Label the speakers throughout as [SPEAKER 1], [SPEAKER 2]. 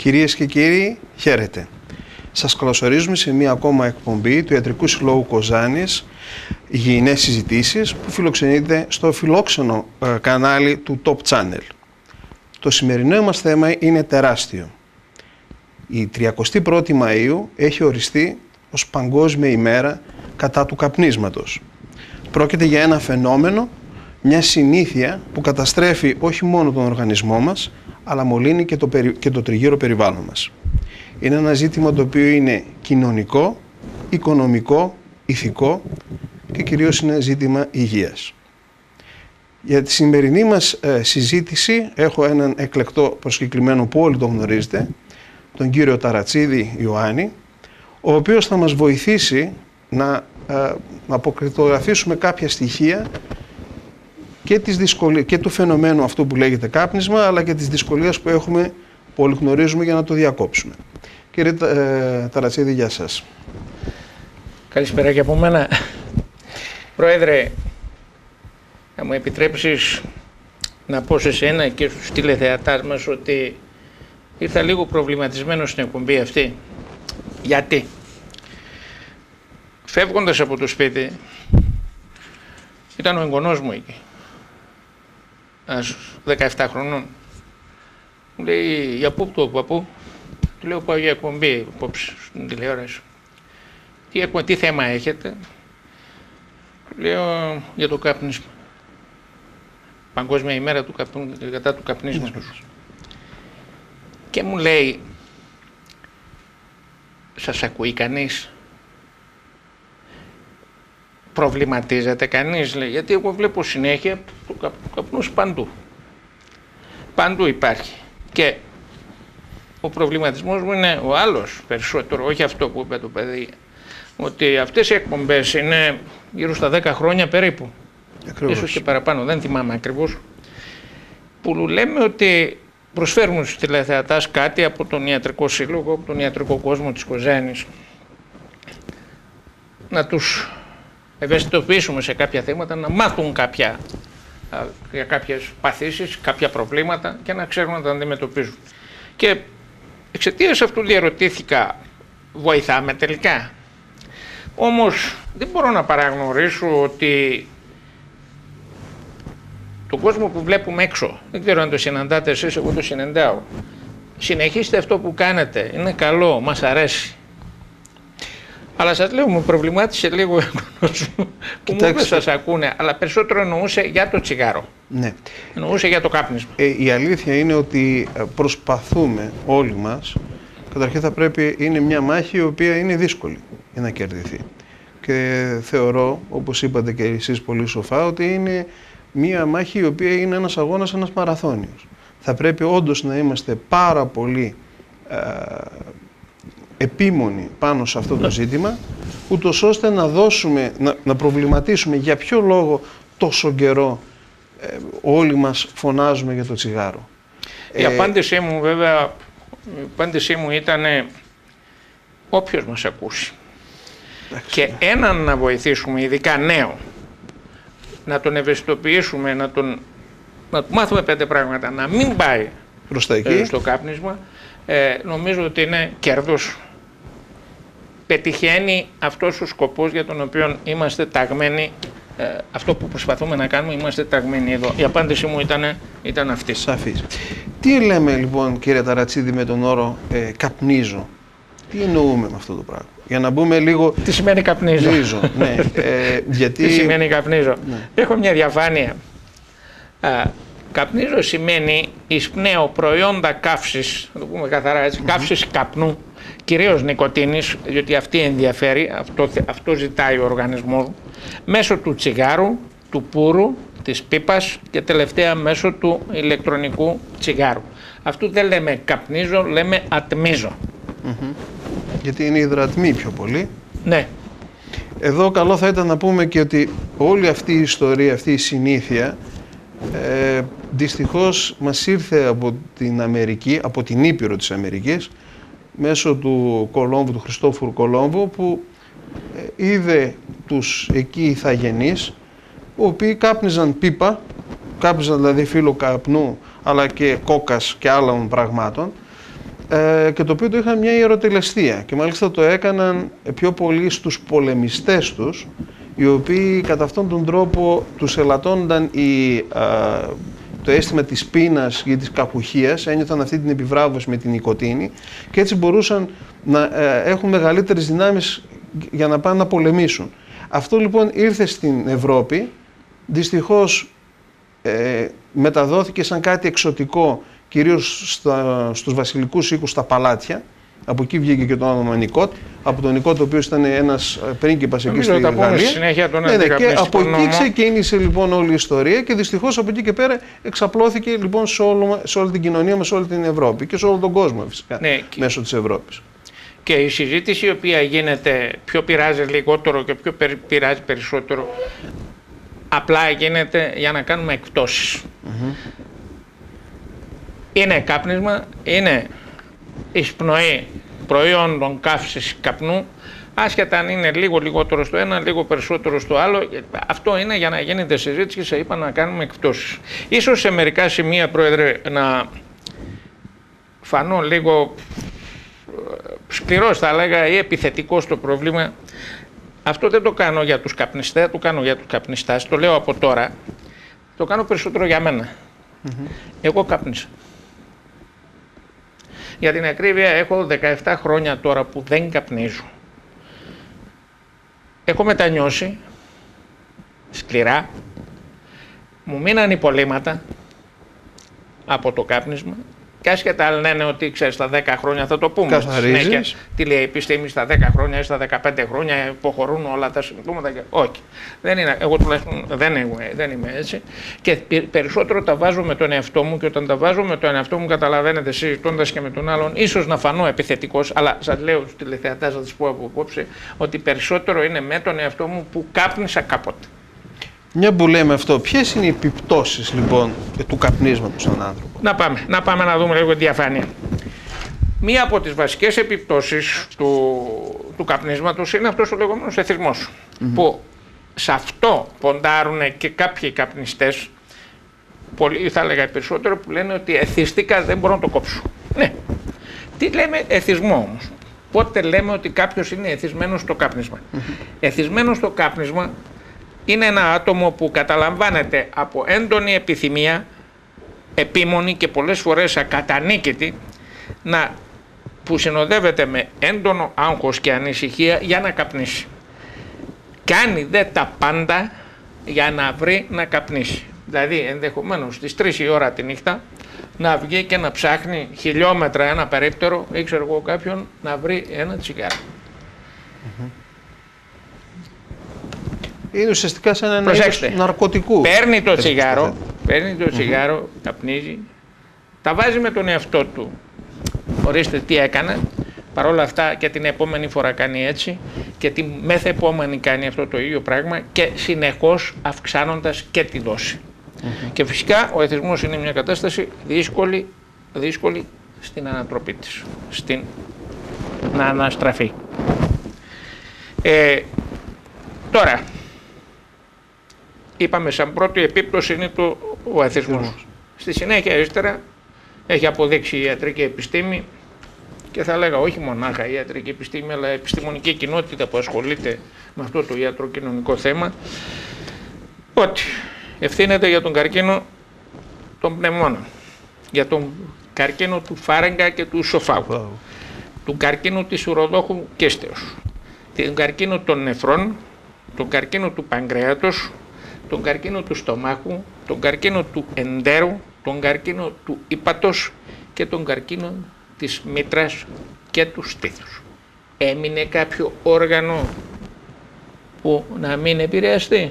[SPEAKER 1] Κυρίες και κύριοι, χαίρετε. Σας καλωσορίζουμε σε μία ακόμα εκπομπή του Ιατρικού Συλλόγου Κοζάνης, Υγιεινές Συζητήσεις, που φιλοξενείται στο φιλόξενο κανάλι του Top Channel. Το σημερινό μας θέμα είναι τεράστιο. Η 31η Μαΐου έχει οριστεί ως Παγκόσμια ημέρα κατά του καπνίσματος. Πρόκειται για ένα φαινόμενο, μια συνήθεια που καταστρέφει όχι μόνο τον οργανισμό μας, αλλά μολύνει και το τριγύρο περιβάλλον μας. Είναι ένα ζήτημα το οποίο είναι κοινωνικό, οικονομικό, ηθικό και κυρίως είναι ζήτημα υγείας. Για τη σημερινή μας συζήτηση έχω έναν εκλεκτό προσκεκλημένο που όλοι τον γνωρίζετε, τον κύριο Ταρατσίδη Ιωάννη, ο οποίος θα μας βοηθήσει να αποκριτογραφήσουμε κάποια στοιχεία και του φαινομένου αυτού που λέγεται κάπνισμα, αλλά και τις δυσκολίες που έχουμε, που όλοι γνωρίζουμε, για να το διακόψουμε. Κύριε Ταρατσίδη, γεια σας.
[SPEAKER 2] Καλησπέρα και από μένα. Πρόεδρε, θα μου επιτρέψεις να πω σε σένα και στους τηλεθεατάς μας ότι ήρθα λίγο προβληματισμένος στην εκπομπή αυτή. Γιατί? Φεύγοντας από το σπίτι, ήταν ο εγγονός μου εκεί, 17 χρονών. Μου λέει, για πού το παππού? Του λέω, πάω για εκπομπή απόψε στην τηλεόραση. Τι θέμα έχετε? Του λέω, για το κάπνισμα. Παγκόσμια ημέρα κατά του καπνίσματος. Και μου λέει, σας ακούει κανείς? Προβληματίζεται κανείς? Λέει, γιατί εγώ βλέπω συνέχεια το καπνούς παντού. Παντού υπάρχει. Και ο προβληματισμός μου είναι ο άλλος περισσότερο, όχι αυτό που είπε το παιδί, ότι αυτές οι εκπομπές είναι γύρω στα 10 χρόνια περίπου. Ακριβώς. Ίσως και παραπάνω, δεν θυμάμαι ακριβώς, που λέμε ότι προσφέρουμε στους τηλεθεατάς κάτι από τον Ιατρικό Σύλλογο, από τον ιατρικό κόσμο της Κοζάνης, να τους ευαισθητοποιήσουμε σε κάποια θέματα, να μάθουν για κάποιες παθήσεις, κάποια προβλήματα και να ξέρουν να τα αντιμετωπίζουν. Και εξαιτίας αυτού διαρωτήθηκα, βοηθάμε τελικά? Όμως δεν μπορώ να παραγνωρίσω ότι τον κόσμο που βλέπουμε έξω, δεν ξέρω αν το συναντάτε εσείς, εγώ το συναντάω. Συνεχίστε αυτό που κάνετε, είναι καλό, μας αρέσει. Αλλά σας λέω, μου προβλημάτισε λίγο που μου δεν σας ακούνε, αλλά περισσότερο εννοούσε για το τσιγάρο.
[SPEAKER 1] Ναι.
[SPEAKER 2] Εννοούσε για το κάπνισμα.
[SPEAKER 1] Η αλήθεια είναι ότι προσπαθούμε όλοι μας, καταρχήν είναι μια μάχη η οποία είναι δύσκολη για να κερδιθεί. Και θεωρώ, όπως είπατε και εσείς πολύ σοφά, ότι είναι μια μάχη η οποία είναι ένας αγώνας, ένας μαραθώνιος. Θα πρέπει όντως να είμαστε πάρα πολύ επίμονοι πάνω σε αυτό το ζήτημα, ούτως ώστε να προβληματίσουμε για ποιο λόγο τόσο καιρό όλοι μας φωνάζουμε για το τσιγάρο.
[SPEAKER 2] Η απάντησή μου βέβαια, ήταν όποιος μας ακούσει. Και έναν να βοηθήσουμε, ειδικά νέο, να τον ευαισθητοποιήσουμε, να του μάθουμε 5 πράγματα, να μην πάει
[SPEAKER 1] προς τα εκεί,
[SPEAKER 2] στο κάπνισμα, νομίζω ότι είναι κέρδος. Πετυχαίνει αυτός ο σκοπός για τον οποίο είμαστε ταγμένοι, αυτό που προσπαθούμε να κάνουμε, είμαστε ταγμένοι εδώ. Η απάντησή μου ήταν αυτή.
[SPEAKER 1] Σαφής. Τι λέμε λοιπόν, κύριε Ταρατσίδη, με τον όρο καπνίζω? Τι εννοούμε με αυτό το πράγμα? Για να μπούμε λίγο...
[SPEAKER 2] Τι σημαίνει καπνίζω?
[SPEAKER 1] Ναι, γιατί...
[SPEAKER 2] Τι σημαίνει καπνίζω?
[SPEAKER 1] Ναι.
[SPEAKER 2] Έχω μια διαφάνεια. Καπνίζω σημαίνει εισπνέω προϊόντα καύσης, να το πούμε καθαρά έτσι, καύσης καπνού, κυρίως νικοτίνης, διότι αυτή ενδιαφέρει, αυτό ζητάει ο οργανισμός, μέσω του τσιγάρου, του πούρου, της πίπας και τελευταία μέσω του ηλεκτρονικού τσιγάρου. Αυτού δεν λέμε καπνίζω, λέμε ατμίζω.
[SPEAKER 1] Γιατί είναι υδρατμοί πιο πολύ.
[SPEAKER 2] Ναι.
[SPEAKER 1] Εδώ καλό θα ήταν να πούμε και ότι όλη αυτή η ιστορία, αυτή η συνήθεια, δυστυχώς μας ήρθε από την Αμερική, από την Ήπειρο της Αμερικής, μέσω του Κολόμβου, του Χριστόφορου Κολόμβου, που είδε τους εκεί ηθαγενείς, οι οποίοι κάπνιζαν πίπα, κάπνιζαν δηλαδή φύλλο καπνού, αλλά και κόκας και άλλων πραγμάτων, και το οποίο το είχαν μια ιεροτελεστία και μάλιστα το έκαναν πιο πολύ στους πολεμιστές τους, οι οποίοι κατά αυτόν τον τρόπο τους ελαττώνονταν το αίσθημα της πείνας ή της κακουχίας, ένιωθαν αυτή την επιβράβωση με την νοικοτήνη και έτσι μπορούσαν να έχουν μεγαλύτερες δυνάμεις για να πάνε να πολεμήσουν. Αυτό λοιπόν ήρθε στην Ευρώπη, δυστυχώς μεταδόθηκε σαν κάτι εξωτικό, κυρίως στους βασιλικούς οίκους, στα παλάτια. Από εκεί βγήκε και το όνομα Νικότ, από τον Νικότ, ο οποίος ήταν ένας πρίγκιπας εκεί στη Γαλλία. Και από εκεί ξεκίνησε λοιπόν όλη η ιστορία και δυστυχώς από εκεί και πέρα εξαπλώθηκε λοιπόν σε όλη την κοινωνία μας, σε όλη την Ευρώπη και σε όλο τον κόσμο φυσικά, μέσω της Ευρώπης.
[SPEAKER 2] Και η συζήτηση η οποία γίνεται, ποιο πειράζει λιγότερο και ποιο πειράζει περισσότερο, απλά γίνεται για να κάνουμε εκπτώσεις. Είναι κάπνισμα, είναι εισπνοή προϊόντων καύσης καπνού, άσχετα αν είναι λίγο λιγότερο στο ένα, λίγο περισσότερο στο άλλο. Αυτό είναι για να γίνεται συζήτηση και σε είπα να κάνουμε εκπτώσεις. Ίσως σε μερικά σημεία, Πρόεδρε, να φανώ λίγο σκληρός θα έλεγα ή επιθετικό στο πρόβλημα. Αυτό δεν το κάνω για τους καπνιστές, το κάνω για τους καπνιστάς, το λέω από τώρα. Το κάνω περισσότερο για μένα. Εγώ κάπνισα. Για την ακρίβεια έχω 17 χρόνια τώρα που δεν καπνίζω. Έχω μετανιώσει σκληρά, μου μείναν υπολείμματα από το κάπνισμα και άσχετα αν λένε ότι ξέρεις στα 10 χρόνια θα το πούμε στη συνέχεια, τι λέει η επιστήμη στα 10 χρόνια ή στα 15 χρόνια υποχωρούν όλα τα συμπτώματα. Όχι, δεν είναι, εγώ τουλάχιστον δεν είμαι έτσι και περισσότερο τα βάζω με τον εαυτό μου και όταν τα βάζω με τον εαυτό μου καταλαβαίνετε συζητώντας και με τον άλλον ίσως να φανώ επιθετικός, αλλά σας λέω στους τηλεθεατές θα σας πω από απόψε ότι περισσότερο είναι με τον εαυτό μου που κάπνισα κάποτε.
[SPEAKER 1] Μια που λέμε αυτό, ποιες είναι οι επιπτώσεις λοιπόν του καπνίσματος στον άνθρωπο?
[SPEAKER 2] Να πάμε να δούμε λίγο τη διαφάνεια. Μία από τις βασικές επιπτώσεις του καπνίσματος είναι αυτός ο λεγόμενος εθισμός, που σε αυτό ποντάρουν και κάποιοι καπνιστές, πολύ θα έλεγα περισσότερο, που λένε ότι εθίστηκα, δεν μπορώ να το κόψω. Ναι, τι λέμε εθισμό όμως? Πότε λέμε ότι κάποιος είναι εθισμένος στο κάπνισμα? Εθισμένος στο κάπνισμα είναι ένα άτομο που καταλαμβάνεται από έντονη επιθυμία, επίμονη και πολλές φορές ακατανίκητη, που συνοδεύεται με έντονο άγχος και ανησυχία για να καπνίσει. Κάνει δε τα πάντα για να βρει να καπνίσει. Δηλαδή ενδεχομένως στις 3 η ώρα τη νύχτα να βγει και να ψάχνει χιλιόμετρα ένα περίπτερο ή ξέρω εγώ κάποιον να βρει ένα τσιγάρο.
[SPEAKER 1] Είναι ουσιαστικά σαν ένα είδος ναρκωτικού.
[SPEAKER 2] Παίρνει το τσιγάρο, καπνίζει, τα βάζει με τον εαυτό του. Ορίστε τι έκανε, παρόλα αυτά και την επόμενη φορά κάνει έτσι και τη μεθεπόμενη κάνει αυτό το ίδιο πράγμα και συνεχώς αυξάνοντας και τη δόση. Και φυσικά ο εθισμός είναι μια κατάσταση δύσκολη στην ανατροπή της, να αναστραφεί. Τώρα, είπαμε σαν πρώτη επίπτωση είναι ο εθισμός. Στη συνέχεια ύστερα έχει αποδείξει η ιατρική επιστήμη και θα λέγα όχι μονάχα η ιατρική επιστήμη αλλά η επιστημονική κοινότητα που ασχολείται με αυτό το ιατροκοινωνικό θέμα ότι ευθύνεται για τον καρκίνο των πνευμόνων, για τον καρκίνο του φάρεγγα και του ισοφάγου, τον καρκίνο της ουροδόχου κίστεως, τον καρκίνο των νεφρών, τον καρκίνο του παγκρέατος, τον καρκίνο του στομάχου, τον καρκίνο του εντέρου, τον καρκίνο του ύπατος και τον καρκίνο της μήτρας και του στήθους. Έμεινε κάποιο όργανο που να μην επηρεαστεί?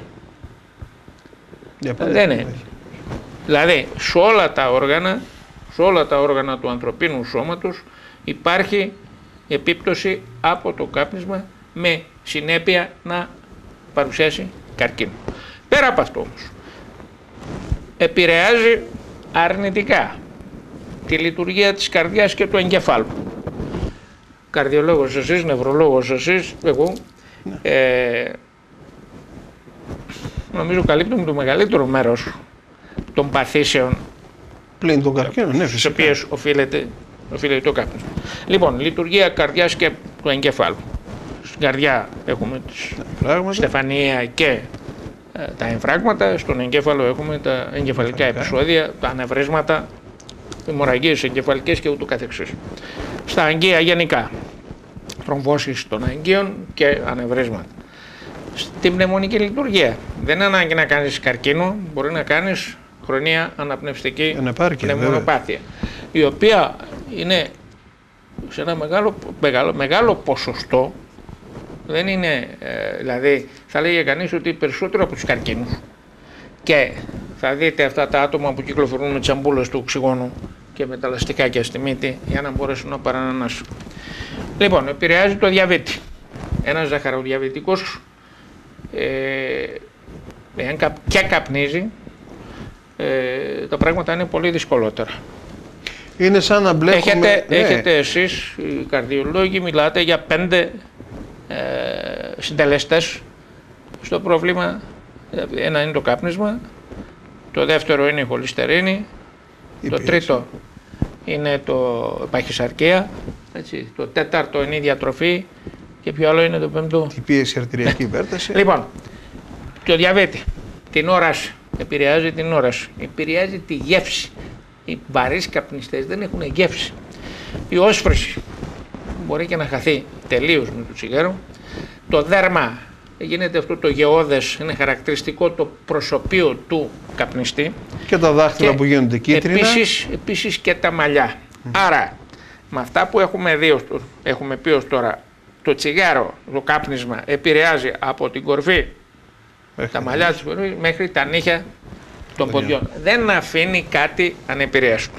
[SPEAKER 2] Δεν είναι. Δηλαδή σε όλα τα όργανα του ανθρωπίνου σώματος υπάρχει επίπτωση από το κάπνισμα με συνέπεια να παρουσιάσει καρκίνο. Πέρα από αυτό όμως, επηρεάζει αρνητικά τη λειτουργία της καρδιάς και του εγκεφάλου. Καρδιολόγος εσείς, νευρολόγος εσείς, εγώ, νομίζω καλύπτουμε το μεγαλύτερο μέρος των παθήσεων
[SPEAKER 1] πλην των καρκίνων, ναι,
[SPEAKER 2] στις οποίες οφείλεται οφείλεται το κάπνισμα. Λοιπόν, λειτουργία καρδιάς και του εγκεφάλου. Στην καρδιά έχουμε τη στεφανία και τα εμφράγματα, στον εγκέφαλο έχουμε τα εγκεφαλικά επεισόδια, τα ανεβρίσματα, αιμορραγίες εγκεφαλικές και ούτω καθεξής. Στα αγγεία γενικά, τρομβώσεις των αγγείων και ανεβρίσματα. Στην πνευμονική λειτουργία, δεν είναι ανάγκη να κάνεις καρκίνο, μπορεί να κάνεις χρονία αναπνευστική πνευμονοπάθεια, η οποία είναι σε ένα μεγάλο ποσοστό. Δεν είναι, δηλαδή θα λέγε κανείς ότι περισσότερο από τους καρκίνους, και θα δείτε αυτά τα άτομα που κυκλοφορούν με τις αμπούλες του οξυγόνου και με τα λαστικάκια στη μύτη για να μπορέσουν να παρανανάσουν. Λοιπόν, επηρεάζει το διαβήτη. Ένας ζαχαροδιαβητικός και καπνίζει, τα πράγματα είναι πολύ δυσκολότερα.
[SPEAKER 1] Είναι σαν να μπλέκουμε...
[SPEAKER 2] Έχετε εσείς, οι καρδιολόγοι, μιλάτε για 5 συντελεστές στο πρόβλημα. Ένα είναι το κάπνισμα, το δεύτερο είναι η χολυστερίνη, το τρίτο είναι το παχυσαρκία, έτσι, το τέταρτο είναι η διατροφή και ποιο άλλο είναι το πέμπτο?
[SPEAKER 1] Η πίεση αρτηριακή υπέρταση.
[SPEAKER 2] Λοιπόν, το διαβέτη, την όραση, επηρεάζει την όραση, επηρεάζει τη γεύση. Οι βαρύς καπνιστές δεν έχουν γεύση. Η όσφρηση μπορεί και να χαθεί τελείως με το τσιγάρο. Το δέρμα, γίνεται αυτό το γεώδες, είναι χαρακτηριστικό το προσωπείο του καπνιστή. Και τα δάχτυλα που γίνονται κίτρινα. Επίσης και τα μαλλιά. Άρα, με αυτά που έχουμε πει ως τώρα, το τσιγάρο, το κάπνισμα επηρεάζει από την κορφή, τα μαλλιά της κορφής μέχρι τα νύχια των ποδιών. Δεν αφήνει κάτι ανεπηρέαστο.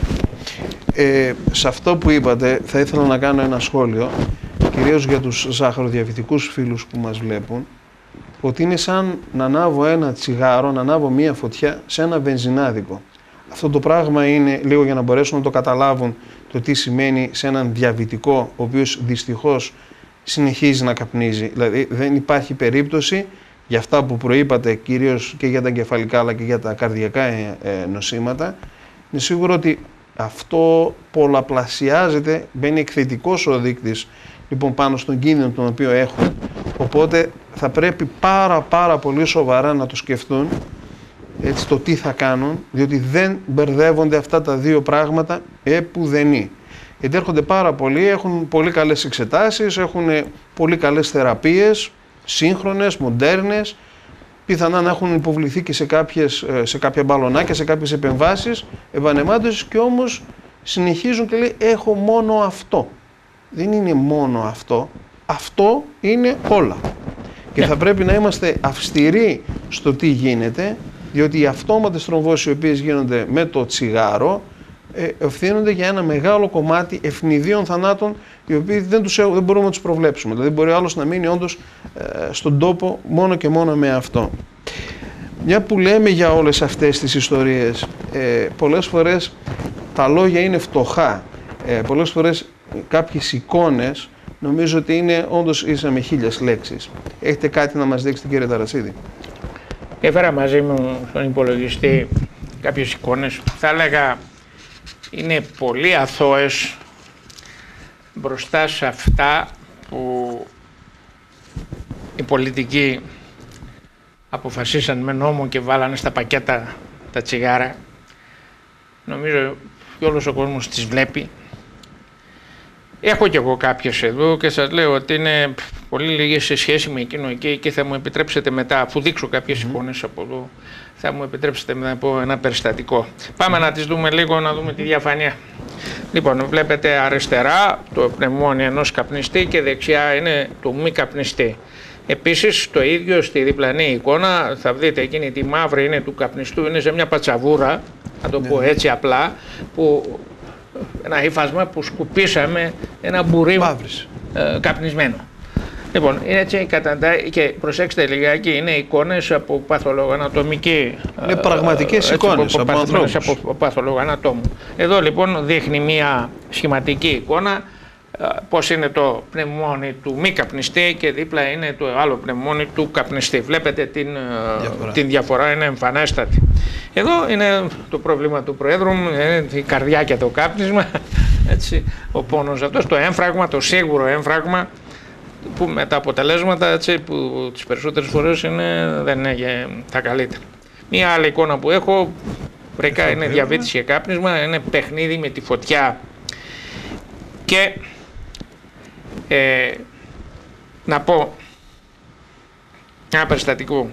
[SPEAKER 1] Σε αυτό που είπατε θα ήθελα να κάνω ένα σχόλιο, κυρίως για τους ζαχαροδιαβητικούς φίλους που μας βλέπουν, ότι είναι σαν να ανάβω ένα τσιγάρο, να ανάβω μία φωτιά σε ένα βενζινάδικο. Αυτό το πράγμα είναι λίγο για να μπορέσουν να το καταλάβουν το τι σημαίνει σε έναν διαβητικό, ο οποίος δυστυχώς συνεχίζει να καπνίζει. Δηλαδή δεν υπάρχει περίπτωση για αυτά που προείπατε, κυρίως και για τα εγκεφαλικά αλλά και για τα καρδιακά νοσήματα. Είναι σίγουρο ότι αυτό πολλαπλασιάζεται, μπαίνει εκθετικός ο δείκτης λοιπόν πάνω στον κίνδυνο τον οποίο έχουν. Οπότε θα πρέπει πάρα πολύ σοβαρά να το σκεφτούν, έτσι, το τι θα κάνουν, διότι δεν μπερδεύονται αυτά τα δύο πράγματα επουδενή. Γιατί έρχονται πάρα πολλοί, έχουν πολύ καλές εξετάσεις, έχουν πολύ καλές θεραπείες, σύγχρονες, μοντέρνες, πιθανά να έχουν υποβληθεί και σε κάποια μπαλονάκια, σε κάποιες επεμβάσεις ευανεμάτωσης, και όμως συνεχίζουν και λέει έχω μόνο αυτό. Δεν είναι μόνο αυτό, αυτό είναι όλα. Και θα πρέπει να είμαστε αυστηροί στο τι γίνεται, διότι οι αυτόματες τρομβώσεις οι οποίες γίνονται με το τσιγάρο ευθύνονται για ένα μεγάλο κομμάτι ευνηδίων θανάτων, οι οποίοι δεν μπορούμε να τους προβλέψουμε. Δηλαδή μπορεί άλλος να μείνει όντως στον τόπο μόνο και μόνο με αυτό. Μια που λέμε για όλες αυτές τις ιστορίες, πολλές φορές τα λόγια είναι φτωχά, πολλές φορές κάποιες εικόνες νομίζω ότι είναι όντως ίσα με 1000 λέξεις. Έχετε κάτι να μας δείξετε, κύριε Ταρασίδη?
[SPEAKER 2] Έφερα μαζί μου στον υπολογιστή κάποιες εικόνες, θα έλεγα είναι πολύ αθώες μπροστά σε αυτά που οι πολιτικοί αποφασίσαν με νόμο και βάλανε στα πακέτα τα τσιγάρα. Νομίζω και όλος ο κόσμος τις βλέπει. Έχω κι εγώ κάποιες εδώ και σας λέω ότι είναι πολύ λίγες σε σχέση με εκείνο εκεί, και θα μου επιτρέψετε μετά, αφού δείξω κάποιες εικόνες από εδώ, θα μου επιτρέψετε να πω ένα περιστατικό. Πάμε να τις δούμε λίγο, να δούμε τη διαφάνεια. Λοιπόν, βλέπετε αριστερά το πνευμόνιο ενός καπνιστή και δεξιά είναι το μη καπνιστή. Επίσης το ίδιο στη διπλανή εικόνα θα δείτε, εκείνη τη μαύρη είναι του καπνιστού, είναι σε μια πατσαβούρα, να το πω έτσι απλά, που ένα ύφασμα που σκουπίσαμε ένα μπουρί καπνισμένο. Λοιπόν, είναι έτσι και προσέξτε λιγάκι, είναι εικόνες από παθολογοανατομική.
[SPEAKER 1] Είναι πραγματικές εικόνες από ανθρώπους.
[SPEAKER 2] Από παθολογοανατόμου. Εδώ λοιπόν δείχνει μια σχηματική εικόνα πώς είναι το πνευμόνι του μη καπνιστή και δίπλα είναι το άλλο πνευμόνι του καπνιστή. Βλέπετε την διαφορά, είναι εμφανέστατη. Εδώ είναι το πρόβλημα του Προέδρου, η καρδιά και το κάπνισμα. Έτσι, ο πόνος αυτός, το έμφραγμα, το σίγουρο έμφραγμα, που με τα αποτελέσματα, έτσι, που τις περισσότερες φορές δεν είναι τα καλύτερα. Μία άλλη εικόνα που έχω, βρήκα, είναι διαβήτηση και κάπνισμα, είναι παιχνίδι με τη φωτιά. Και να πω ένα περιστατικό.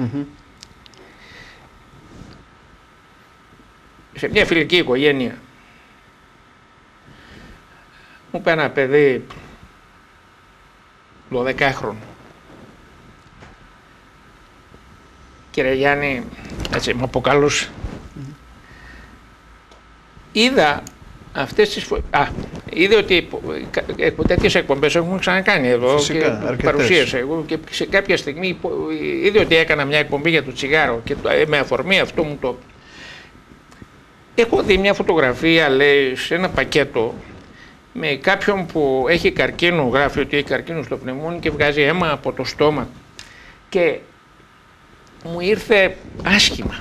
[SPEAKER 2] Σε μια φιλική οικογένεια μου είπε ένα παιδί 12χρονο. Κύριε Γιάννη, έτσι μου αποκαλούσε. Είδα αυτές τις είδε ότι τέτοιες εκπομπές έχουμε ξανακάνει εδώ.
[SPEAKER 1] Φυσικά,
[SPEAKER 2] και παρουσίασα εγώ και σε κάποια στιγμή είδε ότι έκανα μια εκπομπή για το τσιγάρο και με αφορμή αυτό μου το... Έχω δει μια φωτογραφία, λέει, σε ένα πακέτο με κάποιον που έχει καρκίνο, γράφει ότι έχει καρκίνο στο πνευμόνι και βγάζει αίμα από το στόμα και μου ήρθε άσχημα.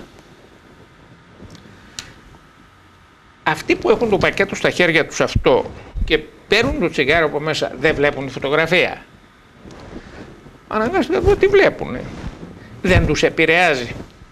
[SPEAKER 2] Αυτοί που έχουν το πακέτο στα χέρια τους αυτό και παίρνουν το τσιγάρο από μέσα δεν βλέπουν τη φωτογραφία. Αναγκάστηκα να δω τι βλέπουν. Δεν τους επηρεάζει.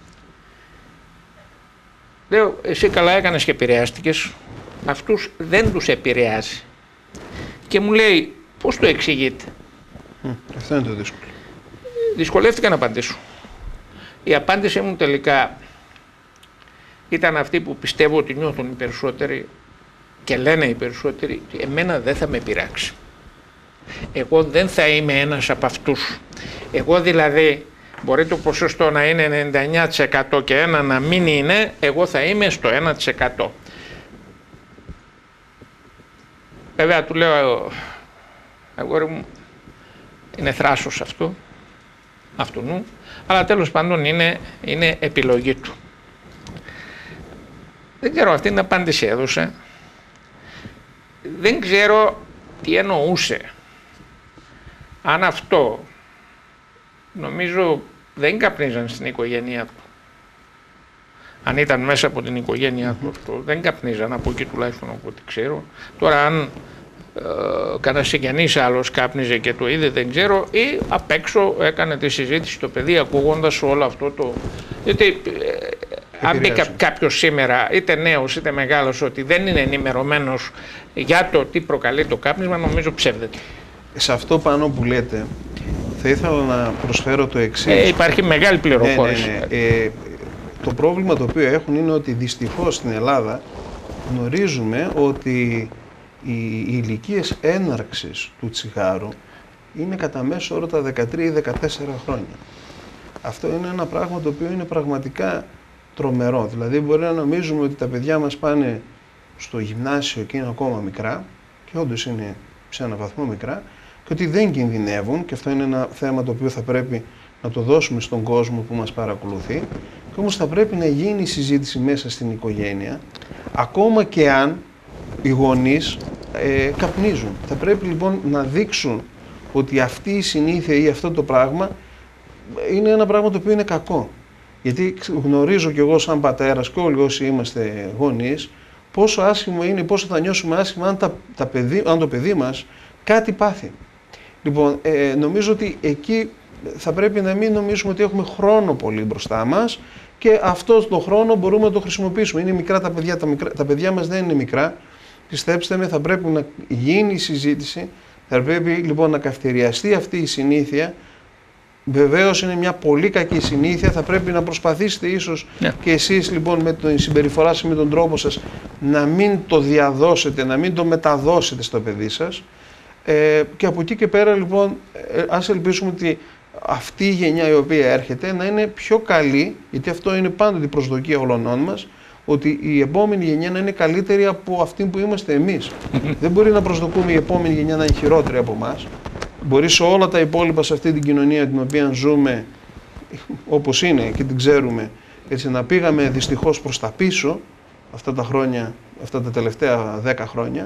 [SPEAKER 2] Λέω, εσύ καλά έκανες και επηρεάστηκες, αυτούς δεν τους επηρεάζει. Και μου λέει, πώς το εξηγείτε.
[SPEAKER 1] Αυτό είναι το δύσκολο.
[SPEAKER 2] Δυσκολεύτηκα να απαντήσω. Η απάντησή μου τελικά ήταν αυτή που πιστεύω ότι νιώθουν οι περισσότεροι και λένε οι περισσότεροι, εμένα δεν θα με πειράξει. Εγώ δεν θα είμαι ένας από αυτούς. Εγώ δηλαδή, μπορεί το ποσοστό να είναι 99% και ένα να μην είναι, εγώ θα είμαι στο 1%. Βέβαια του λέω, αγόρι μου, είναι θράσος αυτό, αυτού νου, αλλά τέλος πάντων είναι επιλογή του. Δεν ξέρω, αυτή την απάντηση έδωσε. Δεν ξέρω τι εννοούσε. Αν αυτό, νομίζω δεν καπνίζαν στην οικογένειά του. Αν ήταν μέσα από την οικογένειά του αυτό, δεν καπνίζαν, από εκεί τουλάχιστον από ό,τι ξέρω. Τώρα αν κανένα συγγενής άλλος κάπνιζε και το είδε, δεν ξέρω, ή απ' έξω έκανε τη συζήτηση το παιδί ακούγοντας όλο αυτό το... Γιατί αν μπει κάποιος σήμερα, είτε νέος είτε μεγάλος, ότι δεν είναι ενημερωμένος για το τι προκαλεί το κάπνισμα, νομίζω ψεύδεται.
[SPEAKER 1] Σε αυτό πάνω που λέτε, θα ήθελα να προσφέρω το εξής.
[SPEAKER 2] Υπάρχει μεγάλη πληροφόρηση.
[SPEAKER 1] Το πρόβλημα το οποίο έχουν είναι ότι δυστυχώς στην Ελλάδα γνωρίζουμε ότι οι ηλικίες έναρξης του τσιγάρου είναι κατά μέσο όρο τα 13 ή 14 χρόνια. Αυτό είναι ένα πράγμα το οποίο είναι πραγματικά τρομερό. Δηλαδή μπορεί να νομίζουμε ότι τα παιδιά μας πάνε στο γυμνάσιο και είναι ακόμα μικρά, και όντως είναι σε έναν βαθμό μικρά, και ότι δεν κινδυνεύουν, και αυτό είναι ένα θέμα το οποίο θα πρέπει να το δώσουμε στον κόσμο που μας παρακολουθεί, και όμως θα πρέπει να γίνει η συζήτηση μέσα στην οικογένεια, ακόμα και αν οι γονείς καπνίζουν. Θα πρέπει λοιπόν να δείξουν ότι αυτή η συνήθεια ή αυτό το πράγμα είναι ένα πράγμα το οποίο είναι κακό. Γιατί γνωρίζω κι εγώ σαν πατέρας και όλοι όσοι είμαστε γονείς πόσο άσχημο είναι, πόσο θα νιώσουμε άσχημα αν το παιδί μας κάτι πάθει. Λοιπόν, νομίζω ότι εκεί θα πρέπει να μην νομίζουμε ότι έχουμε χρόνο πολύ μπροστά μας και αυτό τον χρόνο μπορούμε να το χρησιμοποιήσουμε. Είναι μικρά τα παιδιά, τα παιδιά μας δεν είναι μικρά. Πιστέψτε με, θα πρέπει να γίνει η συζήτηση, θα πρέπει λοιπόν να καυτηριαστεί αυτή η συνήθεια. Βεβαίως είναι μια πολύ κακή συνήθεια, θα πρέπει να προσπαθήσετε ίσως και εσείς λοιπόν με την συμπεριφορά σας, με τον τρόπο σας, να μην το διαδώσετε, να μην το μεταδώσετε στο παιδί σας. Και από εκεί και πέρα λοιπόν ας ελπίσουμε ότι αυτή η γενιά η οποία έρχεται να είναι πιο καλή, γιατί αυτό είναι πάντοτε η προσδοκία όλων μας, ότι η επόμενη γενιά να είναι καλύτερη από αυτή που είμαστε εμείς. Δεν μπορεί να προσδοκούμε η επόμενη γενιά να είναι χειρότερη από εμάς. Μπορεί σε όλα τα υπόλοιπα σε αυτή την κοινωνία την οποία ζούμε όπως είναι και την ξέρουμε, έτσι, να πήγαμε δυστυχώς προς τα πίσω αυτά τα χρόνια, αυτά τα τελευταία 10 χρόνια,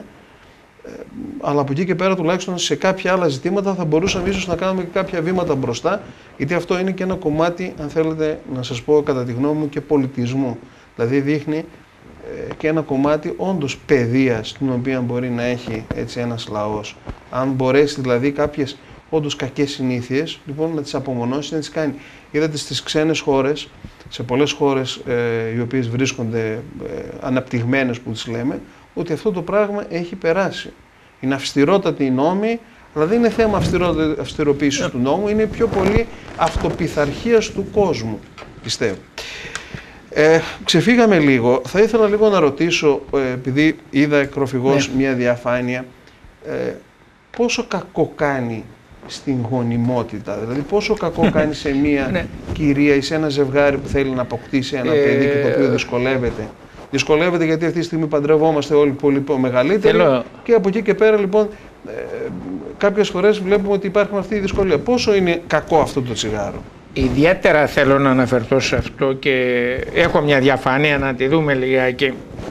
[SPEAKER 1] αλλά από εκεί και πέρα τουλάχιστον σε κάποια άλλα ζητήματα θα μπορούσαμε ίσως να κάνουμε και κάποια βήματα μπροστά, γιατί αυτό είναι και ένα κομμάτι, αν θέλετε να σας πω κατά τη γνώμη μου, και πολιτισμού. Δηλαδή δείχνει και ένα κομμάτι όντως παιδείας την οποία μπορεί να έχει έτσι ένας λαός. Αν μπορέσει δηλαδή κάποιες όντως κακές συνήθειες, λοιπόν να τις απομονώσει, να τις κάνει. Είδατε στις ξένες χώρες, σε πολλές χώρες οι οποίες βρίσκονται αναπτυγμένες που τις λέμε, ότι αυτό το πράγμα έχει περάσει. Είναι αυστηρότατοι οι νόμοι, αλλά δεν είναι θέμα αυστηροποίησης του νόμου, είναι πιο πολύ αυτοπιθαρχίας του κόσμου, πιστεύω. Ξεφύγαμε λίγο. Θα ήθελα λίγο να ρωτήσω, επειδή είδα εκροφηγώς μια διαφάνεια, πόσο κακό κάνει στην γονιμότητα, δηλαδή πόσο κακό κάνει σε μια κυρία ή σε ένα ζευγάρι που θέλει να αποκτήσει ένα παιδί και το οποίο δυσκολεύεται. Δυσκολεύεται γιατί αυτή τη στιγμή παντρευόμαστε όλοι πολύ μεγαλύτεροι και από εκεί και πέρα λοιπόν κάποιες φορές βλέπουμε ότι υπάρχει αυτή η δυσκολία. Πόσο είναι κακό αυτό το τσιγάρο?
[SPEAKER 2] Ιδιαίτερα θέλω να αναφερθώ σε αυτό και έχω μια διαφάνεια να τη δούμε λιγάκι.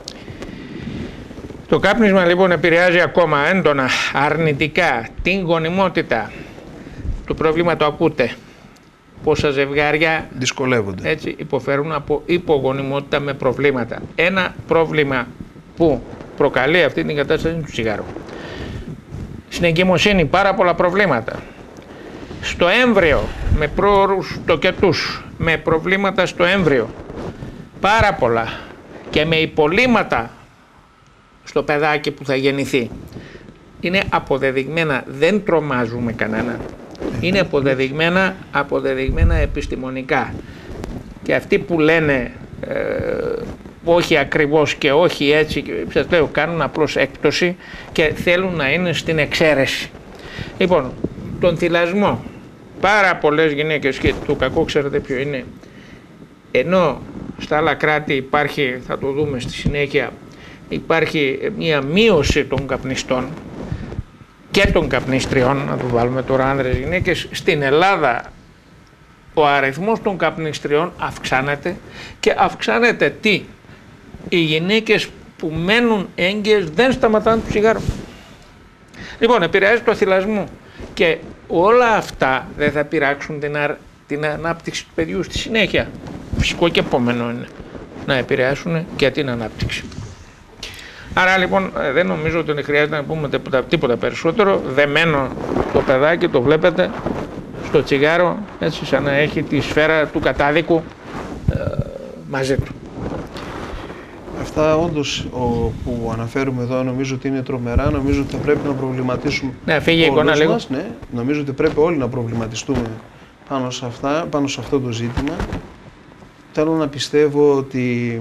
[SPEAKER 2] Το κάπνισμα λοιπόν επηρεάζει ακόμα έντονα, αρνητικά την γονιμότητα. Το πρόβλημα το ακούτε. Πόσα ζευγάρια
[SPEAKER 1] δυσκολεύονται.
[SPEAKER 2] Έτσι υποφέρουν από υπογονιμότητα με προβλήματα. Ένα πρόβλημα που προκαλεί αυτή την κατάσταση είναι το τσιγάρο. Στην εγκυμοσύνη πάρα πολλά προβλήματα. Στο έμβριο με πρόωρους τοκετούς, με προβλήματα στο έμβριο. Πάρα πολλά. Και με υπολείμματα στο παιδάκι που θα γεννηθεί. Είναι αποδεδειγμένα, δεν τρομάζουμε κανέναν. Είναι αποδεδειγμένα επιστημονικά. Και αυτοί που λένε όχι ακριβώς και όχι έτσι, σας λέω, κάνουν απλώς έκπτωση και θέλουν να είναι στην εξαίρεση. Λοιπόν, τον θυλασμό, πάρα πολλές γυναίκες, και το κακό ξέρετε ποιο είναι, ενώ στα άλλα κράτη υπάρχει, θα το δούμε στη συνέχεια, υπάρχει μια μείωση των καπνιστών και των καπνιστριών, να το βάλουμε τώρα άνδρες γυναίκες, στην Ελλάδα ο αριθμός των καπνιστριών αυξάνεται και αυξάνεται τι? Οι γυναίκες που μένουν έγκυες δεν σταματάνε το τσιγάρο. Λοιπόν, επηρεάζει το θυλασμό και όλα αυτά δεν θα πειράξουν την ανάπτυξη του παιδιού στη συνέχεια. Φυσικό και επόμενο είναι να επηρεάσουν και την ανάπτυξη. Άρα λοιπόν δεν νομίζω ότι χρειάζεται να πούμε τίποτα περισσότερο. Δεμένο το παιδάκι, το βλέπετε, στο τσιγάρο, έτσι σαν να έχει τη σφαίρα του κατάδικου μαζί του.
[SPEAKER 1] Αυτά όντως που αναφέρουμε εδώ νομίζω ότι είναι τρομερά, νομίζω ότι θα πρέπει να προβληματίσουμε
[SPEAKER 2] όλους μας.
[SPEAKER 1] Ναι, νομίζω ότι πρέπει όλοι να προβληματιστούμε πάνω σε αυτό το ζήτημα. Θέλω να πιστεύω ότι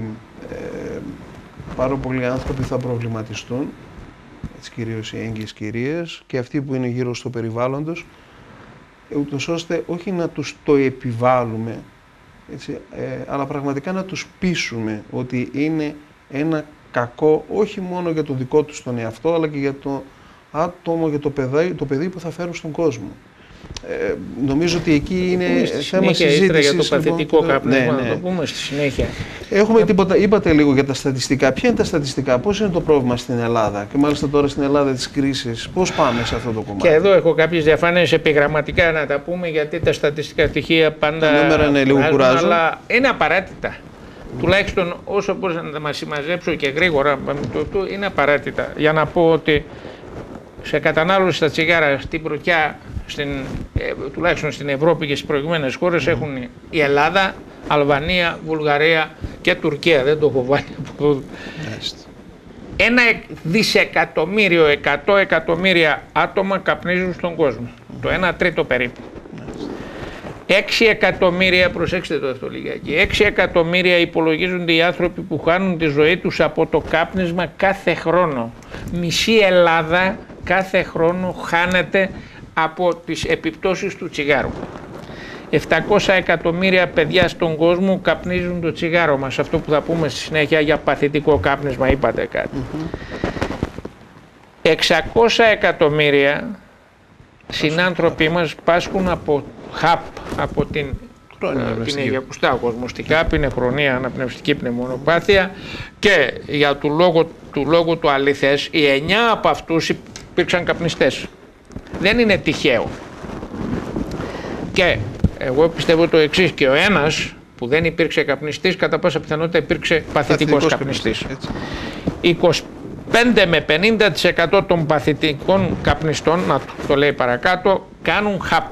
[SPEAKER 1] πάρα πολλοί άνθρωποι θα προβληματιστούν, έτσι, κυρίως οι έγκυες κυρίες και αυτοί που είναι γύρω στο περιβάλλον τους, ούτως ώστε όχι να τους το επιβάλλουμε, έτσι, αλλά πραγματικά να τους πείσουμε ότι είναι ένα κακό όχι μόνο για το δικό τους τον εαυτό, αλλά και για το άτομο, για το παιδί που θα φέρουν στον κόσμο. Νομίζω ότι εκεί είναι θέμα συζήτησης.
[SPEAKER 2] Για το παθητικό κάπνισμα, να το πούμε στη συνέχεια.
[SPEAKER 1] Έχουμε τίποτα, είπατε λίγο για τα στατιστικά. Ποια είναι τα στατιστικά, πώς είναι το πρόβλημα στην Ελλάδα και μάλιστα τώρα στην Ελλάδα της κρίσης, πώς πάμε σε αυτό το κομμάτι?
[SPEAKER 2] Και εδώ έχω κάποιες διαφάνειες επιγραμματικά να τα πούμε, γιατί τα στατιστικά στοιχεία πάντα
[SPEAKER 1] τα νούμερα είναι λίγο κουράζουν,
[SPEAKER 2] αλλά είναι απαραίτητα. Τουλάχιστον όσο μπορούσα να τα μας συμμαζέψω και γρήγορα, είναι απαραίτητα. Για να πω ότι σε κατανάλωση στα τσιγάρα στην πρωτιά, τουλάχιστον στην Ευρώπη και στις προηγούμενες χώρες, έχουν η Ελλάδα, Αλβανία, Βουλγαρία και Τουρκία. Δεν το έχω βάλει από εδώ. 1.100 εκατομμύρια άτομα καπνίζουν στον κόσμο. Το 1/3 περίπου. 6 εκατομμύρια, προσέξτε το αυτό λιγάκι, 6 εκατομμύρια υπολογίζονται οι άνθρωποι που χάνουν τη ζωή τους από το κάπνισμα κάθε χρόνο. Μισή Ελλάδα κάθε χρόνο χάνεται από τις επιπτώσεις του τσιγάρου. 700 εκατομμύρια παιδιά στον κόσμο καπνίζουν το τσιγάρο μας. Αυτό που θα πούμε στη συνέχεια για παθητικό κάπνισμα, είπατε κάτι. 600 εκατομμύρια συνάνθρωποι μας πάσχουν από ΧΑΠ, από την ακουστά οσμοστική ΧΑΠ, είναι χρονία αναπνευστική πνευμονοπάθεια, και για του λόγου του αληθές οι 9 από αυτούς υπήρξαν καπνιστές. Δεν είναι τυχαίο. Και εγώ πιστεύω το εξής, και ο ένας που δεν υπήρξε καπνιστής, κατά πάσα πιθανότητα υπήρξε παθητικός καπνιστής. 25 με 50% των παθητικών καπνιστών, να το λέει παρακάτω, κάνουν HAP.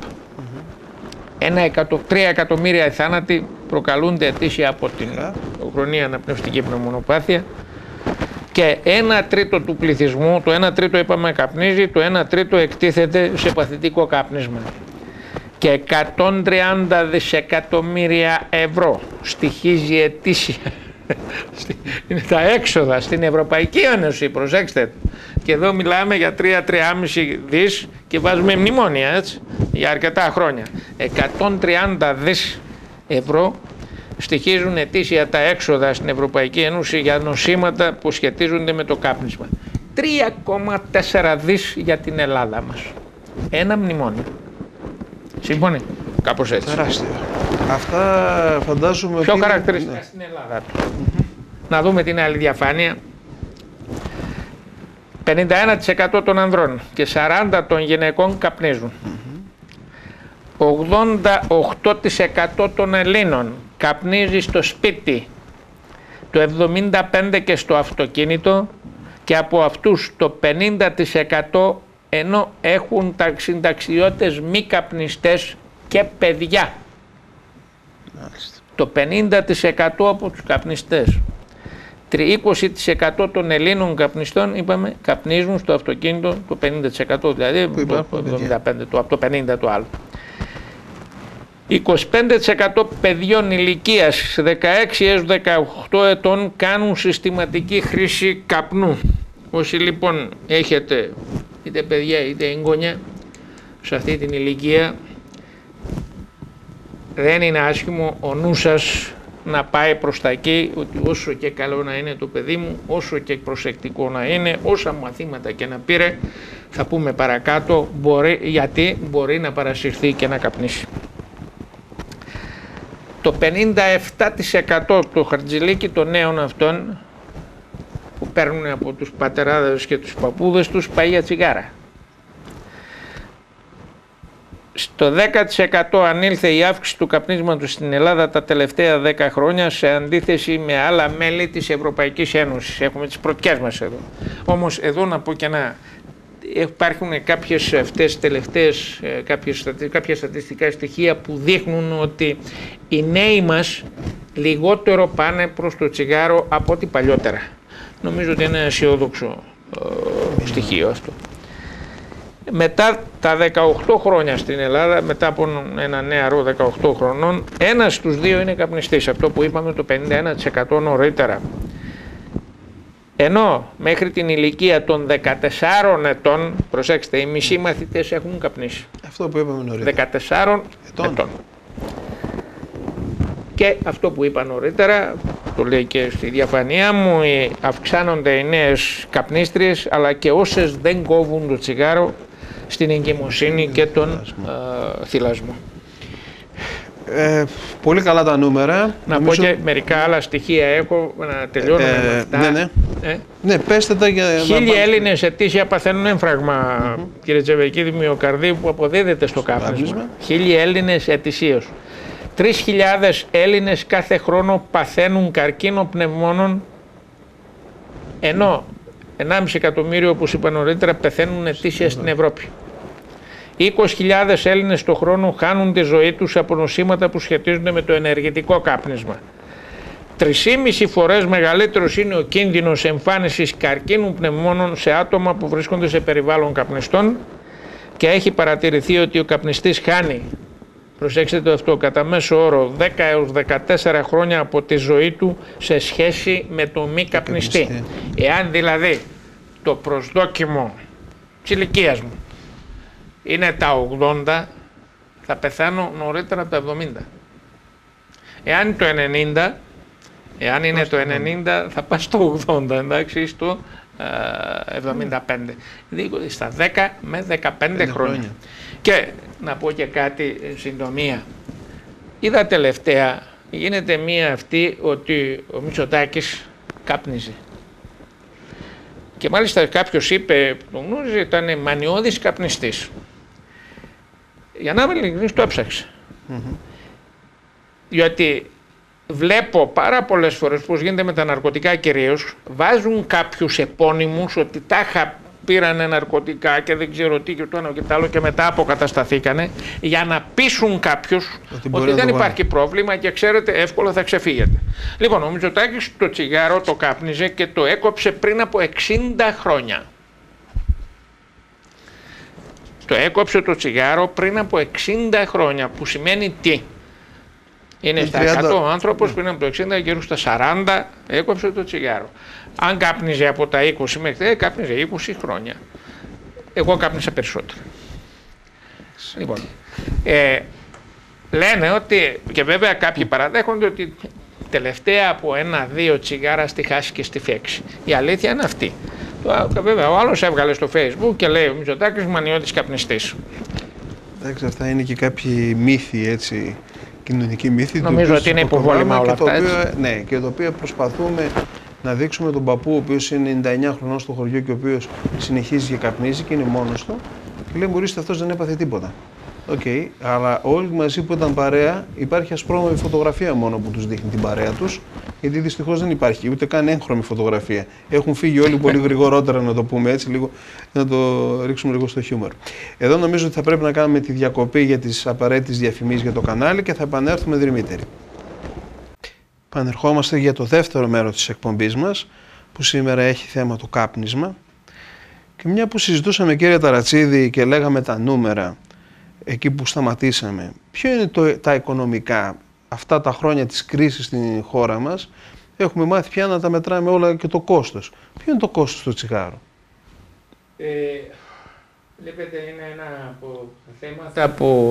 [SPEAKER 2] 3 εκατομμύρια θάνατοι προκαλούνται ετήσια από την χρονία αναπνευστική πνευμονοπάθεια και 1/3 του πληθυσμού, το 1/3 είπαμε καπνίζει, το 1/3 εκτίθεται σε παθητικό κάπνισμα. Και 130 δισεκατομμύρια ευρώ στοιχίζει ετήσια. Είναι τα έξοδα στην Ευρωπαϊκή Ένωση, προσέξτε. Και εδώ μιλάμε για 3-3,5 δις και βάζουμε μνημόνια, έτσι, για αρκετά χρόνια. 130 δις ευρώ στοιχίζουν ετήσια τα έξοδα στην Ευρωπαϊκή Ένωση για νοσήματα που σχετίζονται με το κάπνισμα. 3,4 δις για την Ελλάδα μας. Ένα μνημόνιο. Σύμφωνοι, κάπως έτσι.
[SPEAKER 1] Τεράστιο. Αυτά φαντάζομαι.
[SPEAKER 2] Πιο χαρακτηριστικά στην Ελλάδα. Να δούμε την άλλη διαφάνεια. 51% των ανδρών και 40% των γυναικών καπνίζουν. 88% των Ελλήνων καπνίζει στο σπίτι, το 75% και στο αυτοκίνητο, και από αυτούς το 50% ενώ έχουν συνταξιδιώτες μη καπνιστές και παιδιά. Το 50% από τους καπνιστές. 20% των Ελλήνων καπνιστών, είπαμε, καπνίζουν στο αυτοκίνητο, το 50%, δηλαδή από το 50% το άλλο. 25% παιδιών ηλικίας 16 έως 18 ετών κάνουν συστηματική χρήση καπνού. Όσοι λοιπόν έχετε είτε παιδιά είτε εγγόνια σε αυτή την ηλικία, δεν είναι άσχημο ο νους σας να πάει προς τα εκεί, ότι όσο και καλό να είναι το παιδί μου, όσο και προσεκτικό να είναι, όσα μαθήματα και να πήρε, θα πούμε παρακάτω, γιατί μπορεί να παρασυρθεί και να καπνίσει. Το 57% το χαρτζηλίκι των νέων αυτών που παίρνουν από τους πατεράδες και τους παππούδες τους πάει για τσιγάρα. Στο 10% ανήλθε η αύξηση του καπνίσματος στην Ελλάδα τα τελευταία 10 χρόνια σε αντίθεση με άλλα μέλη της Ευρωπαϊκής Ένωσης. Έχουμε τις πρωτιές μας εδώ. Όμως εδώ να πω και υπάρχουν κάποιες αυτές τελευταίες, κάποια στατιστικά στοιχεία που δείχνουν ότι οι νέοι μας λιγότερο πάνε προς το τσιγάρο από ό,τι παλιότερα. Νομίζω ότι είναι αισιόδοξο στοιχείο αυτό. Μετά τα 18 χρόνια στην Ελλάδα, μετά από ένα νεαρό 18 χρονών, ένας στους δύο είναι καπνιστής, αυτό που είπαμε το 51% νωρίτερα. Ενώ μέχρι την ηλικία των 14 ετών, προσέξτε, οι μισοί μαθητές έχουν καπνίσει.
[SPEAKER 1] Αυτό που είπαμε νωρίτερα.
[SPEAKER 2] 14 ετών. Και αυτό που είπα νωρίτερα, το λέει και στη διαφανεία μου, αυξάνονται οι νέες καπνίστριες, αλλά και όσες δεν κόβουν το τσιγάρο στην εγκυμοσύνη και τον θυλασμό.
[SPEAKER 1] Πολύ καλά τα νούμερα.
[SPEAKER 2] Να πω και μερικά άλλα στοιχεία έχω, να τελειώνουμε με αυτά.
[SPEAKER 1] Ναι, πέστε τα για...
[SPEAKER 2] 1.000 Έλληνες ετήσια παθαίνουν έμφραγμα, κύριε Τσεβεκίδη, μυοκαρδίου που αποδίδεται στο κάπνισμα. 1.000 Έλληνες ετησίως. 3.000 Έλληνες κάθε χρόνο παθαίνουν καρκίνο πνευμόνων, ενώ 1,5 εκατομμύριο, όπως είπα νωρίτερα, πεθαίνουν ετήσια στην Ευρώπη. 20.000 Έλληνες το χρόνο χάνουν τη ζωή τους από νοσήματα που σχετίζονται με το ενεργητικό κάπνισμα. 3,5 φορές μεγαλύτερος είναι ο κίνδυνος εμφάνισης καρκίνου πνευμόνων σε άτομα που βρίσκονται σε περιβάλλον καπνιστών και έχει παρατηρηθεί ότι ο καπνιστής χάνει, προσέξτε το αυτό, κατά μέσο όρο 10 έως 14 χρόνια από τη ζωή του σε σχέση με το μη καπνιστή. Εάν δηλαδή το προσδόκιμο της ηλικίας μου είναι τα 80, θα πεθάνω νωρίτερα από τα 70. Εάν είναι το 90, θα πάω στο 80, εντάξει, στο 75. Δηλαδή στα 10 με 15 χρόνια. Και να πω και κάτι συντομία. Είδα τελευταία, γίνεται μία αυτή ότι ο Μητσοτάκης κάπνιζε. Και μάλιστα κάποιος είπε, το γνώριζε, ήταν μανιώδης καπνιστής. Για να είμαι ειλικρινής, το έψαξε. Γιατί βλέπω πάρα πολλές φορές πώς γίνεται με τα ναρκωτικά κυρίως, βάζουν κάποιους επώνυμους ότι τάχα πήρανε ναρκωτικά και δεν ξέρω τι και το ένα και το άλλο και μετά αποκατασταθήκανε για να πείσουν κάποιους ότι δεν υπάρχει πρόβλημα και ξέρετε εύκολα θα ξεφύγετε. Λοιπόν, ο Μητσοτάκης το τσιγάρο το κάπνιζε και το έκοψε πριν από 60 χρόνια. Το έκοψε το τσιγάρο πριν από 60 χρόνια, που σημαίνει τι? Είναι στα 100 ο άνθρωπος, πριν από το 60 γύρω στα 40 έκοψε το τσιγάρο. Αν κάπνιζε από τα 20 μέχρι κάπνιζε 20 χρόνια. Εγώ κάπνισα περισσότερο. Λοιπόν, λένε ότι, και βέβαια κάποιοι παραδέχονται ότι τελευταία από 1-2 τσιγάρα στη χάσει και στη φέξη. Η αλήθεια είναι αυτή. Βέβαια ο άλλος έβγαλε στο Facebook και λέει ο Μητσοτάκης μανιώτης καπνιστής.
[SPEAKER 1] Εντάξει, αυτά είναι και κάποιοι μύθοι, έτσι, κοινωνικοί μύθοι.
[SPEAKER 2] Νομίζω ότι είναι υποβόλυμα όλα αυτά.
[SPEAKER 1] Ναι, και το οποίο προσπαθούμε να δείξουμε τον παππού, ο οποίος είναι 99 χρονών στο χωριό και ο οποίος συνεχίζει και καπνίζει και είναι μόνος του. Και λέει: μπορείτε, αυτός δεν έπαθε τίποτα. Οκ, αλλά όλοι μαζί που ήταν παρέα, υπάρχει ασπρόμαυρη φωτογραφία μόνο που τους δείχνει την παρέα τους, γιατί δυστυχώς δεν υπάρχει ούτε καν έγχρωμη φωτογραφία. Έχουν φύγει όλοι πολύ γρηγορότερα, να το πούμε έτσι, λίγο, να το ρίξουμε λίγο στο χιούμορ. Εδώ νομίζω ότι θα πρέπει να κάνουμε τη διακοπή για τις απαραίτητες διαφημίσεις για το κανάλι και θα επανέλθουμε δρυμύτεροι. Επανερχόμαστε για το δεύτερο μέρος της εκπομπής μας, που σήμερα έχει θέμα το κάπνισμα. Και μια που συζητούσαμε, κύριε Ταρατσίδη, και λέγαμε τα νούμερα, εκεί που σταματήσαμε, ποιο είναι τα οικονομικά αυτά τα χρόνια της κρίσης στην χώρα μας? Έχουμε μάθει πια να τα μετράμε όλα και το κόστος. Ποιο είναι το κόστος του τσιγάρου?
[SPEAKER 2] Βλέπετε, είναι ένα από τα θέματα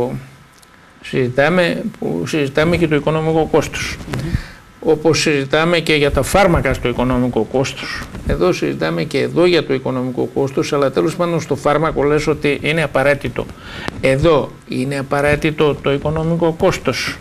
[SPEAKER 2] που συζητάμε και το οικονομικό κόστος. Όπως συζητάμε και για τα φάρμακα στο οικονομικό κόστος. Εδώ συζητάμε και εδώ για το οικονομικό κόστος, αλλά τέλος πάντων στο φάρμακο λες ότι είναι απαραίτητο. Εδώ είναι απαραίτητο το οικονομικό κόστος?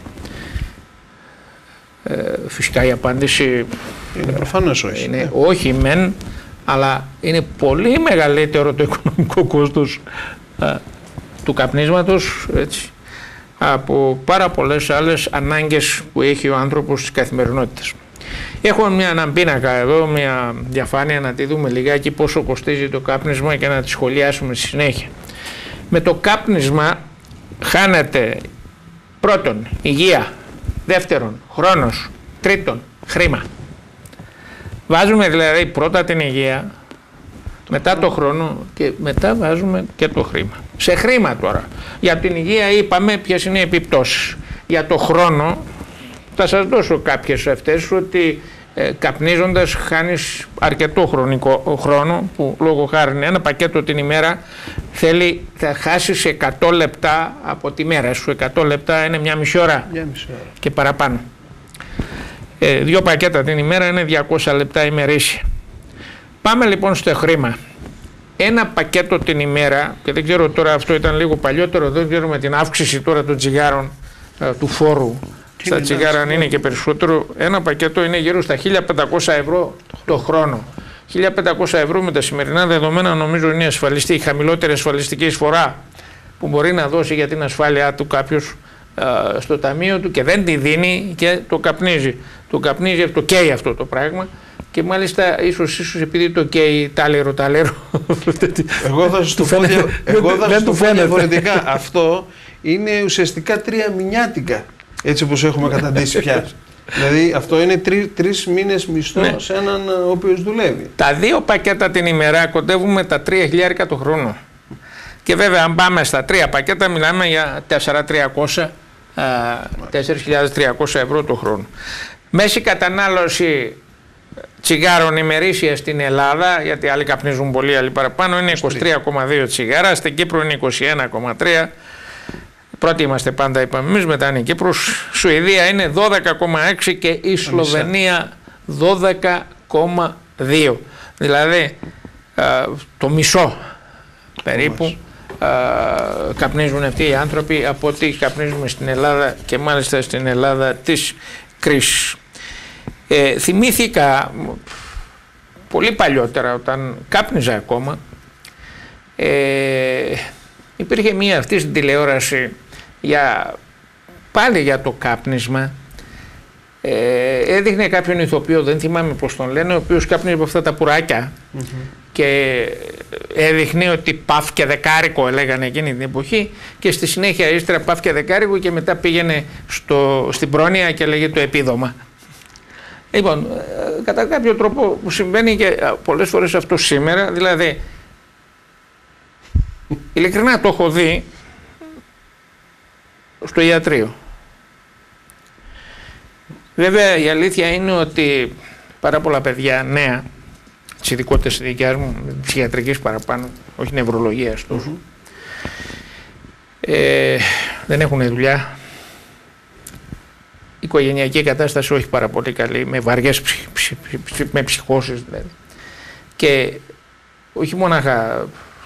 [SPEAKER 2] Φυσικά η απάντηση
[SPEAKER 1] είναι προφανώς όχι.
[SPEAKER 2] Είναι όχι μεν, αλλά είναι πολύ μεγαλύτερο το οικονομικό κόστος του καπνίσματος, έτσι, από πάρα πολλές άλλες ανάγκες που έχει ο άνθρωπος της καθημερινότητας. Έχω έναν πίνακα εδώ, μια διαφάνεια, να τη δούμε λιγάκι πόσο κοστίζει το κάπνισμα και να τη σχολιάσουμε στη συνέχεια. Με το κάπνισμα χάνεται πρώτον υγεία, δεύτερον χρόνος, τρίτον χρήμα. Βάζουμε δηλαδή πρώτα την υγεία, μετά το χρόνο και μετά βάζουμε και το χρήμα. Σε χρήμα τώρα. Για την υγεία είπαμε ποιες είναι οι επιπτώσεις. Για το χρόνο θα σας δώσω κάποιες αυτές, ότι καπνίζοντας χάνεις αρκετό χρόνο, που λόγω χάρη ένα πακέτο την ημέρα θα χάσεις 100 λεπτά από τη μέρα σου. 100 λεπτά είναι μια μισή ώρα και παραπάνω. 2 πακέτα την ημέρα είναι 200 λεπτά ημερήσια. Πάμε λοιπόν στο χρήμα. Ένα πακέτο την ημέρα, και δεν ξέρω τώρα, αυτό ήταν λίγο παλιότερο, δεν ξέρω με την αύξηση τώρα των τσιγάρων, του φόρου στα τσιγάρα αν είναι και περισσότερο, ένα πακέτο είναι γύρω στα 1.500 ευρώ το χρόνο. 1.500 ευρώ με τα σημερινά δεδομένα νομίζω είναι η χαμηλότερη ασφαλιστική εισφορά που μπορεί να δώσει για την ασφάλειά του κάποιος στο ταμείο του, και δεν τη δίνει και το καπνίζει. Το καπνίζει, το καίει αυτό το πράγμα. Και μάλιστα ίσως επειδή το καίει τάλαιρο.
[SPEAKER 1] Εγώ θα σου το πω διαφορετικά. Αυτό είναι ουσιαστικά 3 μηνιάτικα, έτσι όπως έχουμε καταντήσει πια. Δηλαδή αυτό είναι 3 μήνες μισθό, ναι, σε έναν ο οποίος δουλεύει.
[SPEAKER 2] Τα 2 πακέτα την ημέρα κοντεύουμε τα 3.000 το χρόνο. Και βέβαια αν πάμε στα 3 πακέτα μιλάμε για 4.300 ευρώ το χρόνο. Μέση κατανάλωση τσιγάρων ημερήσια στην Ελλάδα, γιατί άλλοι καπνίζουν πολύ, άλλοι παραπάνω, είναι 23,2 τσιγάρα, στην Κύπρο είναι 21,3. Πρώτοι είμαστε πάντα, είπαμε εμείς, μετά είναι η Κύπρος. Σουηδία είναι 12,6 και η Σλοβενία 12,2. Δηλαδή το μισό περίπου καπνίζουν αυτοί οι άνθρωποι από ό,τι καπνίζουμε στην Ελλάδα, και μάλιστα στην Ελλάδα της κρίσης. Θυμήθηκα πολύ παλιότερα, όταν κάπνιζα ακόμα, υπήρχε μία αυτή στην τηλεόραση πάλι για το κάπνισμα, Έδειχνε κάποιον ηθοποιό, δεν θυμάμαι πώς τον λένε, ο οποίος κάπνιζε από αυτά τα πουράκια και έδειχνε ότι παφ και δεκάρικο έλεγαν εκείνη την εποχή, και στη συνέχεια ύστερα παφ και δεκάρικο, και μετά πήγαινε στην πρόνοια και λέγε το επίδομα. Λοιπόν, κατά κάποιο τρόπο συμβαίνει και πολλές φορές αυτό σήμερα, δηλαδή ειλικρινά το έχω δει στο ιατρείο. Βέβαια η αλήθεια είναι ότι πάρα πολλά παιδιά νέα, τις ειδικότητες δικιάς μου, ψυχιατρικής παραπάνω, όχι νευρολογίας τόσο, δεν έχουν δουλειά. Η οικογενειακή κατάσταση όχι πάρα πολύ καλή, με βαριές με ψυχώσεις δηλαδή. Και όχι μονάχα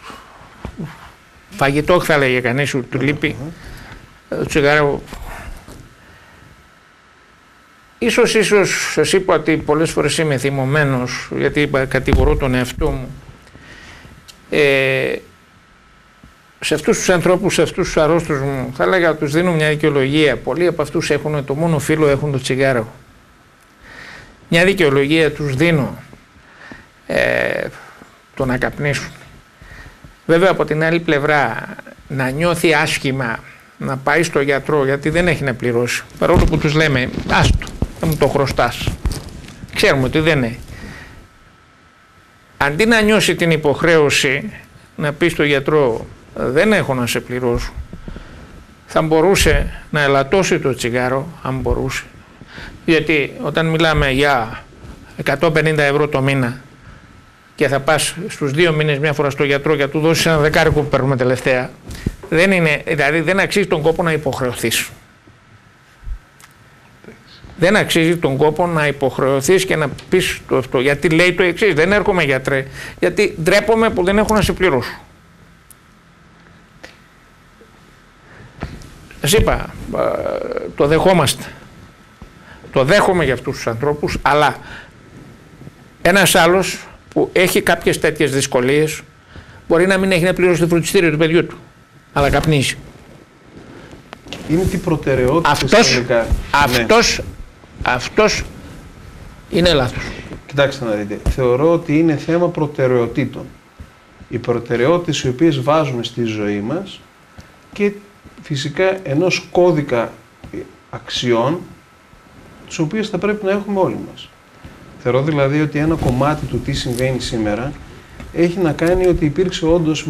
[SPEAKER 2] φαγητό θα έλεγε κανείς του λείπει, τσιγάρο. Ίσως σας είπα ότι πολλές φορές είμαι θυμωμένος, γιατί κατηγορώ τον εαυτό μου. Σε αυτούς τους ανθρώπους, σε αυτούς τους αρρώστους μου, θα έλεγα ότι τους δίνω μια δικαιολογία. Πολλοί από αυτούς έχουν το μόνο φύλλο, έχουν το τσιγάρο. Μια δικαιολογία τους δίνω, το να καπνίσουν. Βέβαια από την άλλη πλευρά να νιώθει άσχημα, να πάει στο γιατρό γιατί δεν έχει να πληρώσει. Παρόλο που τους λέμε άστο, δεν μου το χρωστάς. Ξέρουμε ότι δεν είναι. Αντί να νιώσει την υποχρέωση να πει στο γιατρό δεν έχω να σε πληρώσω, θα μπορούσε να ελαττώσει το τσιγάρο, αν μπορούσε. Γιατί όταν μιλάμε για 150 ευρώ το μήνα και θα πας στους 2 μήνες μια φορά στο γιατρό για να του δώσεις ένα δεκάρικο που παίρνουμε τελευταία, δεν είναι, δηλαδή δεν αξίζει τον κόπο να υποχρεωθείς. Δεν αξίζει τον κόπο να υποχρεωθείς και να πεις το αυτό. Γιατί λέει το εξής, δεν έρχομαι γιατρέ, γιατί ντρέπομαι που δεν έχω να σε πληρώσω. Σας είπα, το δεχόμαστε. Το δέχομαι για αυτούς τους ανθρώπους, αλλά ένας άλλος που έχει κάποιες τέτοιες δυσκολίες μπορεί να μην έχει να πληρώσει το φροντιστήριο του παιδιού του, αλλά καπνίζει.
[SPEAKER 1] Είναι τι προτεραιότητες τελικά.
[SPEAKER 2] Αυτός είναι λάθος.
[SPEAKER 1] Κοιτάξτε να δείτε, θεωρώ ότι είναι θέμα προτεραιοτήτων. Οι προτεραιότητες οι οποίες βάζουμε στη ζωή μας και φυσικά ενός κώδικα αξιών, τις οποίες θα πρέπει να έχουμε όλοι μας. Θεωρώ δηλαδή ότι ένα κομμάτι του τι συμβαίνει σήμερα έχει να κάνει ότι υπήρξε όντως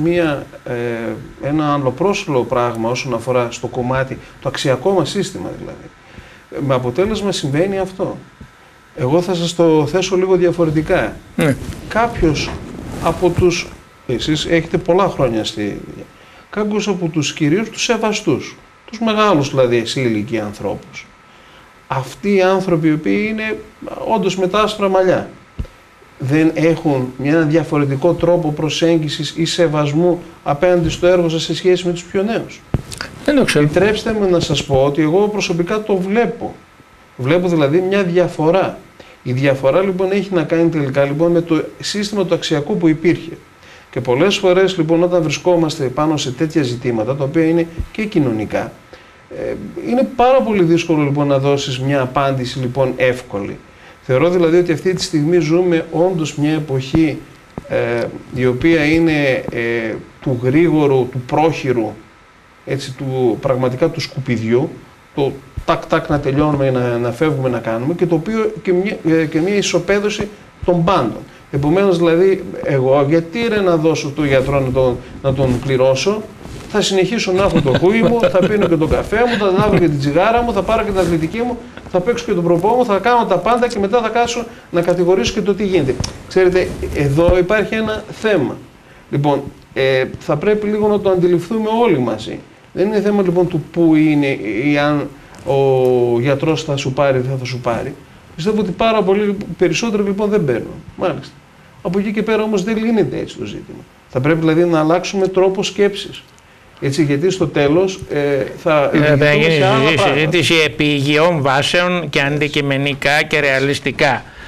[SPEAKER 1] ένα αλλοπρόσωλο πράγμα όσον αφορά στο κομμάτι, το αξιακό μας σύστημα δηλαδή. Με αποτέλεσμα συμβαίνει αυτό. Εγώ θα σας το θέσω λίγο διαφορετικά. Κάποιος από τους, εσείς έχετε πολλά χρόνια στη δουλειά, κάποιος από τους κυρίους τους σεβαστούς, τους μεγάλους δηλαδή σε ηλικία ανθρώπους. Αυτοί οι άνθρωποι οι οποίοι είναι όντως με τα άσπρα μαλλιά, δεν έχουν ένα διαφορετικό τρόπο προσέγγισης ή σεβασμού απέναντι στο έργο σας σε σχέση με τους πιο νέους?
[SPEAKER 2] Δεν το ξέρω.
[SPEAKER 1] Επιτρέψτε μου να σας πω ότι εγώ προσωπικά το βλέπω. Βλέπω δηλαδή μια διαφορά. Η διαφορά λοιπόν έχει να κάνει τελικά λοιπόν με το σύστημα του αξιακού που υπήρχε. Και πολλές φορές λοιπόν όταν βρισκόμαστε πάνω σε τέτοια ζητήματα, τα οποία είναι και κοινωνικά, είναι πάρα πολύ δύσκολο λοιπόν να δώσεις μια απάντηση λοιπόν εύκολη. Θεωρώ δηλαδή ότι αυτή τη στιγμή ζούμε όντως μια εποχή η οποία είναι του γρήγορου, του πρόχειρου, έτσι, πραγματικά του σκουπιδιού, το τάκ-τάκ να τελειώνουμε, να φεύγουμε να κάνουμε, και το οποίο και μια ισοπαίδωση των πάντων. Επομένως δηλαδή εγώ γιατί να δώσω το γιατρό να τον πληρώσω, θα συνεχίσω να έχω το χούι μου, θα πίνω και τον καφέ μου, θα ανάβω και την τσιγάρα μου, θα πάρω και την αθλητική μου, θα παίξω και τον προπό μου, θα κάνω τα πάντα και μετά θα κάτσω να κατηγορήσω και το τι γίνεται. Ξέρετε, εδώ υπάρχει ένα θέμα. Λοιπόν, θα πρέπει λίγο να το αντιληφθούμε όλοι μαζί. Δεν είναι θέμα λοιπόν του πού είναι ή αν ο γιατρός θα σου πάρει ή δεν θα σου πάρει. Πιστεύω ότι πάρα πολύ περισσότερο λοιπόν δεν παίρνουν. Μάλιστα. Από εκεί και πέρα όμως δεν λύνεται έτσι το ζήτημα. Θα πρέπει δηλαδή να αλλάξουμε τρόπο σκέψης. Έτσι, γιατί στο τέλος θα
[SPEAKER 2] γίνει συζήτηση επί υγιών βάσεων και αντικειμενικά και ρεαλιστικά.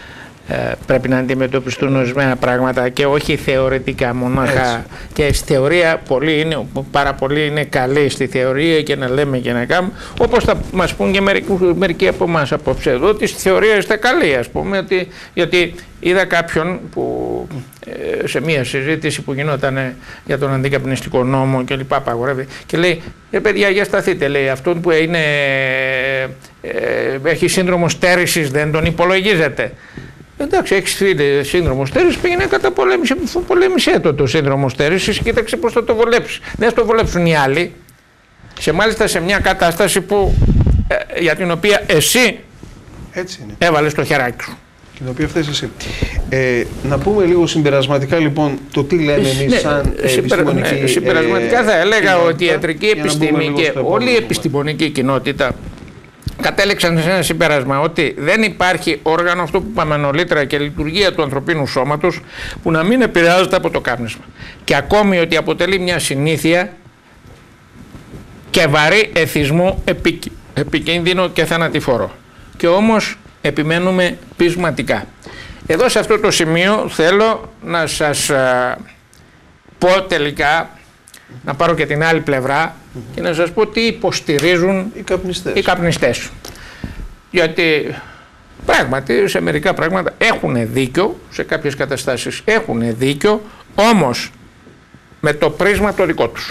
[SPEAKER 2] πρέπει να αντιμετωπιστούν ορισμένα πράγματα και όχι θεωρητικά μονάχα. Και στη θεωρία πάρα πολλοί είναι καλοί στη θεωρία και να λέμε και να κάνουμε, όπως θα μας πούν και μερικοί από εμάς απόψε εδώ, ότι στη θεωρία είστε καλοί, ας πούμε, γιατί είδα κάποιον που σε μια συζήτηση που γινόταν για τον αντικαπνιστικό νόμο και λοιπά απαγορεύει και λέει, παιδιά, για σταθείτε, λέει, αυτόν που έχει σύνδρομο στέρησης δεν τον υπολογίζετε. Εντάξει, έχει σύνδρομο στέρησης, πήγαινε κατά πολέμησε το σύνδρομο στέρησης, κοίταξε πώς θα το βολέψει. Δεν θα το βολέψουν οι άλλοι, μάλιστα σε μια κατάσταση για την οποία εσύ έβαλες το χεράκι σου.
[SPEAKER 1] Την οποία φταίς εσύ. Να πούμε λίγο συμπερασματικά λοιπόν το τι λέμε εμείς σαν επιστημονική...
[SPEAKER 2] Συμπερασματικά θα έλεγα ότι η ιατρική επιστήμη και όλη η επιστημονική κοινότητα κατέληξαν σε ένα συμπέρασμα ότι δεν υπάρχει όργανο, αυτό που είπαμε νωρίτερα, και λειτουργία του ανθρωπίνου σώματος που να μην επηρεάζεται από το κάπνισμα. Και ακόμη ότι αποτελεί μια συνήθεια και βαρύ εθισμό επικίνδυνο και θανατηφόρο. Και όμως επιμένουμε πεισματικά. Εδώ σε αυτό το σημείο θέλω να σας πω τελικά, να πάρω και την άλλη πλευρά και να σας πω τι υποστηρίζουν οι καπνιστές. Γιατί πράγματι σε μερικά πράγματα έχουν δίκιο, σε κάποιες καταστάσεις έχουν δίκιο, όμως με το πρίσμα το δικό τους.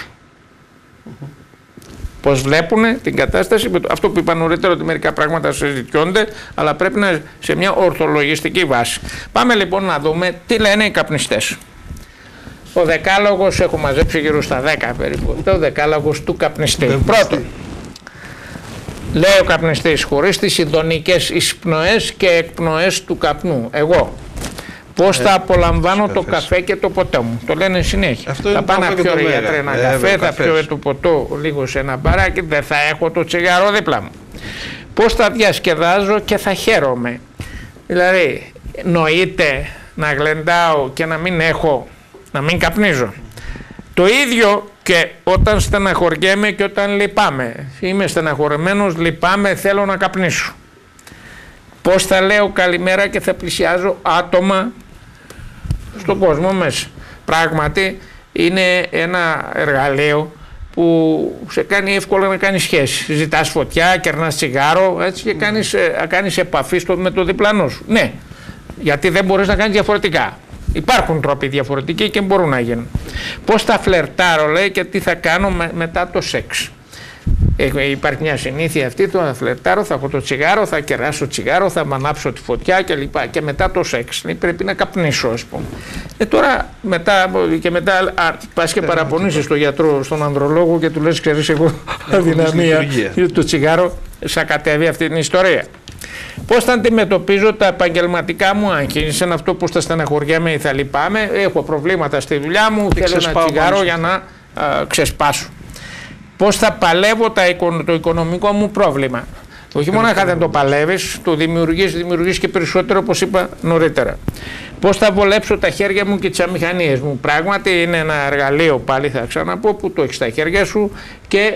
[SPEAKER 2] Πώς βλέπουν την κατάσταση, αυτό που είπα νωρίτερα, ότι μερικά πράγματα συζητιόνται, αλλά πρέπει να σε μια ορθολογιστική βάση. Πάμε λοιπόν να δούμε τι λένε οι καπνιστές. Ο δεκάλογος, έχω μαζέψει γύρω στα 10 περίπου, ο δεκάλογος του καπνιστή. Πρώτον, λέει ο καπνιστής, χωρίς τις ειδονικές εισπνοές και εκπνοές του καπνού, εγώ πώς θα απολαμβάνω το καφέ και το ποτό μου. Το λένε συνέχεια. Θα πάω να πιω γιατρέ ένα καφέ, θα πιω το ποτό λίγο σε ένα μπαράκι, δεν θα έχω το τσιγάρο δίπλα μου. Πώς θα διασκεδάζω και θα χαίρομαι. Δηλαδή, νοείται να γλεντάω και να μην καπνίζω. Το ίδιο και όταν στεναχωριέμαι και όταν λυπάμαι. Είμαι στεναχωρεμένος, λυπάμαι, θέλω να καπνίσω. Πώς θα λέω καλημέρα και θα πλησιάζω άτομα στον κόσμο μέσα. Πράγματι είναι ένα εργαλείο που σε κάνει εύκολα να κάνεις σχέση. Ζητάς φωτιά, κερνάς τσιγάρο, έτσι, και κάνεις επαφή με το διπλανό σου. Ναι, γιατί δεν μπορείς να κάνεις διαφορετικά. Υπάρχουν τρόποι διαφορετικοί και μπορούν να γίνουν. Πώς θα φλερτάρω, λέει, και τι θα κάνω μετά το σεξ. Υπάρχει μια συνήθεια αυτή, το θα φλερτάρω, θα έχω το τσιγάρο, θα κεράσω τσιγάρο, θα ανάψω τη φωτιά κλπ. Και μετά το σεξ. Πρέπει να καπνίσω, ας πούμε. Τώρα μετά πας και παραπονήσεις στον γιατρό, στον ανδρολόγο και του λες, ξέρεις, εγώ αδυναμία, το τσιγάρο σακατεύει αυτή την ιστορία. Πώς θα αντιμετωπίζω τα επαγγελματικά μου άγχη, σαν αυτό που θα στεναχωριέμαι ή θα λυπάμαι, έχω προβλήματα στη δουλειά μου, θέλω ένα τσιγάρο για να ξεσπάσω. Πώς θα παλεύω το οικονομικό μου πρόβλημα. Όχι μόνο δεν το παλεύεις, το δημιουργείς και περισσότερο, όπως είπα νωρίτερα. Πώς θα βολέψω τα χέρια μου και τις αμηχανίες μου. Πράγματι είναι ένα εργαλείο, πάλι θα ξαναπώ, που το έχεις στα χέρια σου και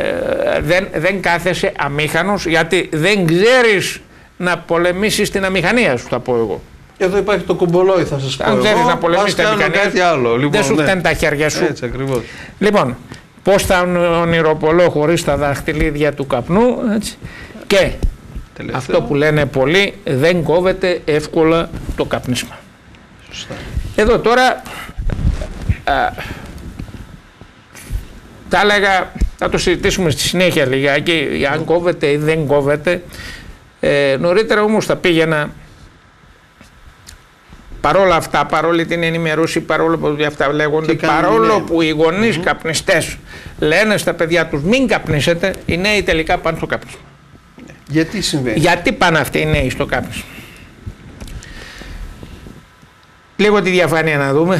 [SPEAKER 2] δεν κάθεσαι αμήχανος, γιατί δεν ξέρεις να πολεμήσεις την αμηχανία σου, θα πω εγώ.
[SPEAKER 1] Εδώ υπάρχει το κομπολόι, θα σας πω.
[SPEAKER 2] Αν ξέρεις να πολεμήσεις την αμηχανία σου, δεν σου φταίνουν τα χέρια σου.
[SPEAKER 1] Έτσι ακριβώς.
[SPEAKER 2] Λοιπόν, πώς θα ονειροπολώ χωρίς τα δαχτυλίδια του καπνού, έτσι. Και αυτό που λένε πολλοί, δεν κόβεται εύκολα το καπνίσμα.
[SPEAKER 1] Σωστά.
[SPEAKER 2] Εδώ τώρα τα έλεγα, θα το συζητήσουμε στη συνέχεια λιγάκι, αν κόβεται ή δεν κόβεται. Νωρίτερα όμως θα πήγαινα, παρόλα αυτά, παρόλη την ενημερούση, παρόλο που αυτά λέγονται, παρόλο που οι γονείς καπνιστές λένε στα παιδιά τους μην καπνίσετε, οι νέοι τελικά πάνε στο κάπνισμα.
[SPEAKER 1] Γιατί συμβαίνει?
[SPEAKER 2] Γιατί πάνε αυτοί οι νέοι στο κάπνισμα? Λίγο τη διαφάνεια να δούμε.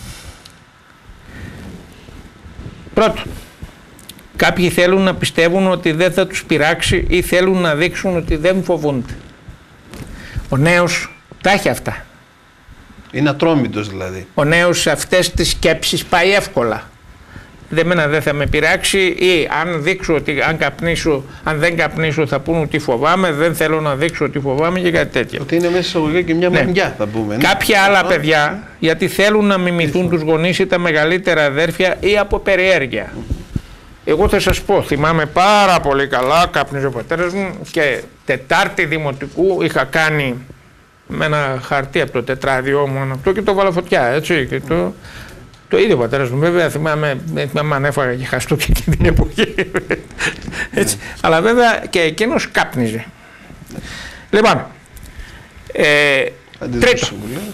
[SPEAKER 2] Πρώτον, κάποιοι θέλουν να πιστεύουν ότι δεν θα τους πειράξει ή θέλουν να δείξουν ότι δεν φοβούνται. Ο νέος τα έχει αυτά.
[SPEAKER 1] Είναι ατρόμητος δηλαδή.
[SPEAKER 2] Ο νέος σε αυτές τις σκέψεις πάει εύκολα. εμένα δεν θα με πειράξει, ή αν δείξω ότι αν δεν καπνίσω θα πούνε ότι φοβάμαι, δεν θέλω να δείξω ότι φοβάμαι και κάτι τέτοιο.
[SPEAKER 1] Ότι είναι μέσα εισαγωγικά και μια μανιά, θα πούμε.
[SPEAKER 2] Κάποια άλλα παιδιά, γιατί θέλουν να μιμηθούν τους γονείς ή τα μεγαλύτερα αδέρφια ή από περιέργεια. Εγώ θα σας πω, θυμάμαι πάρα πολύ καλά, κάπνιζε ο πατέρας μου και Τετάρτη δημοτικού είχα κάνει με ένα χαρτί από το τετράδιό μου αυτό και το βάλα φωτιά, έτσι, και το ίδιο ο πατέρας μου, βέβαια θυμάμαι αν έφαγα και χαστούκια και την εποχή, έτσι, αλλά βέβαια και εκείνος κάπνιζε. Λοιπόν, τρίτο,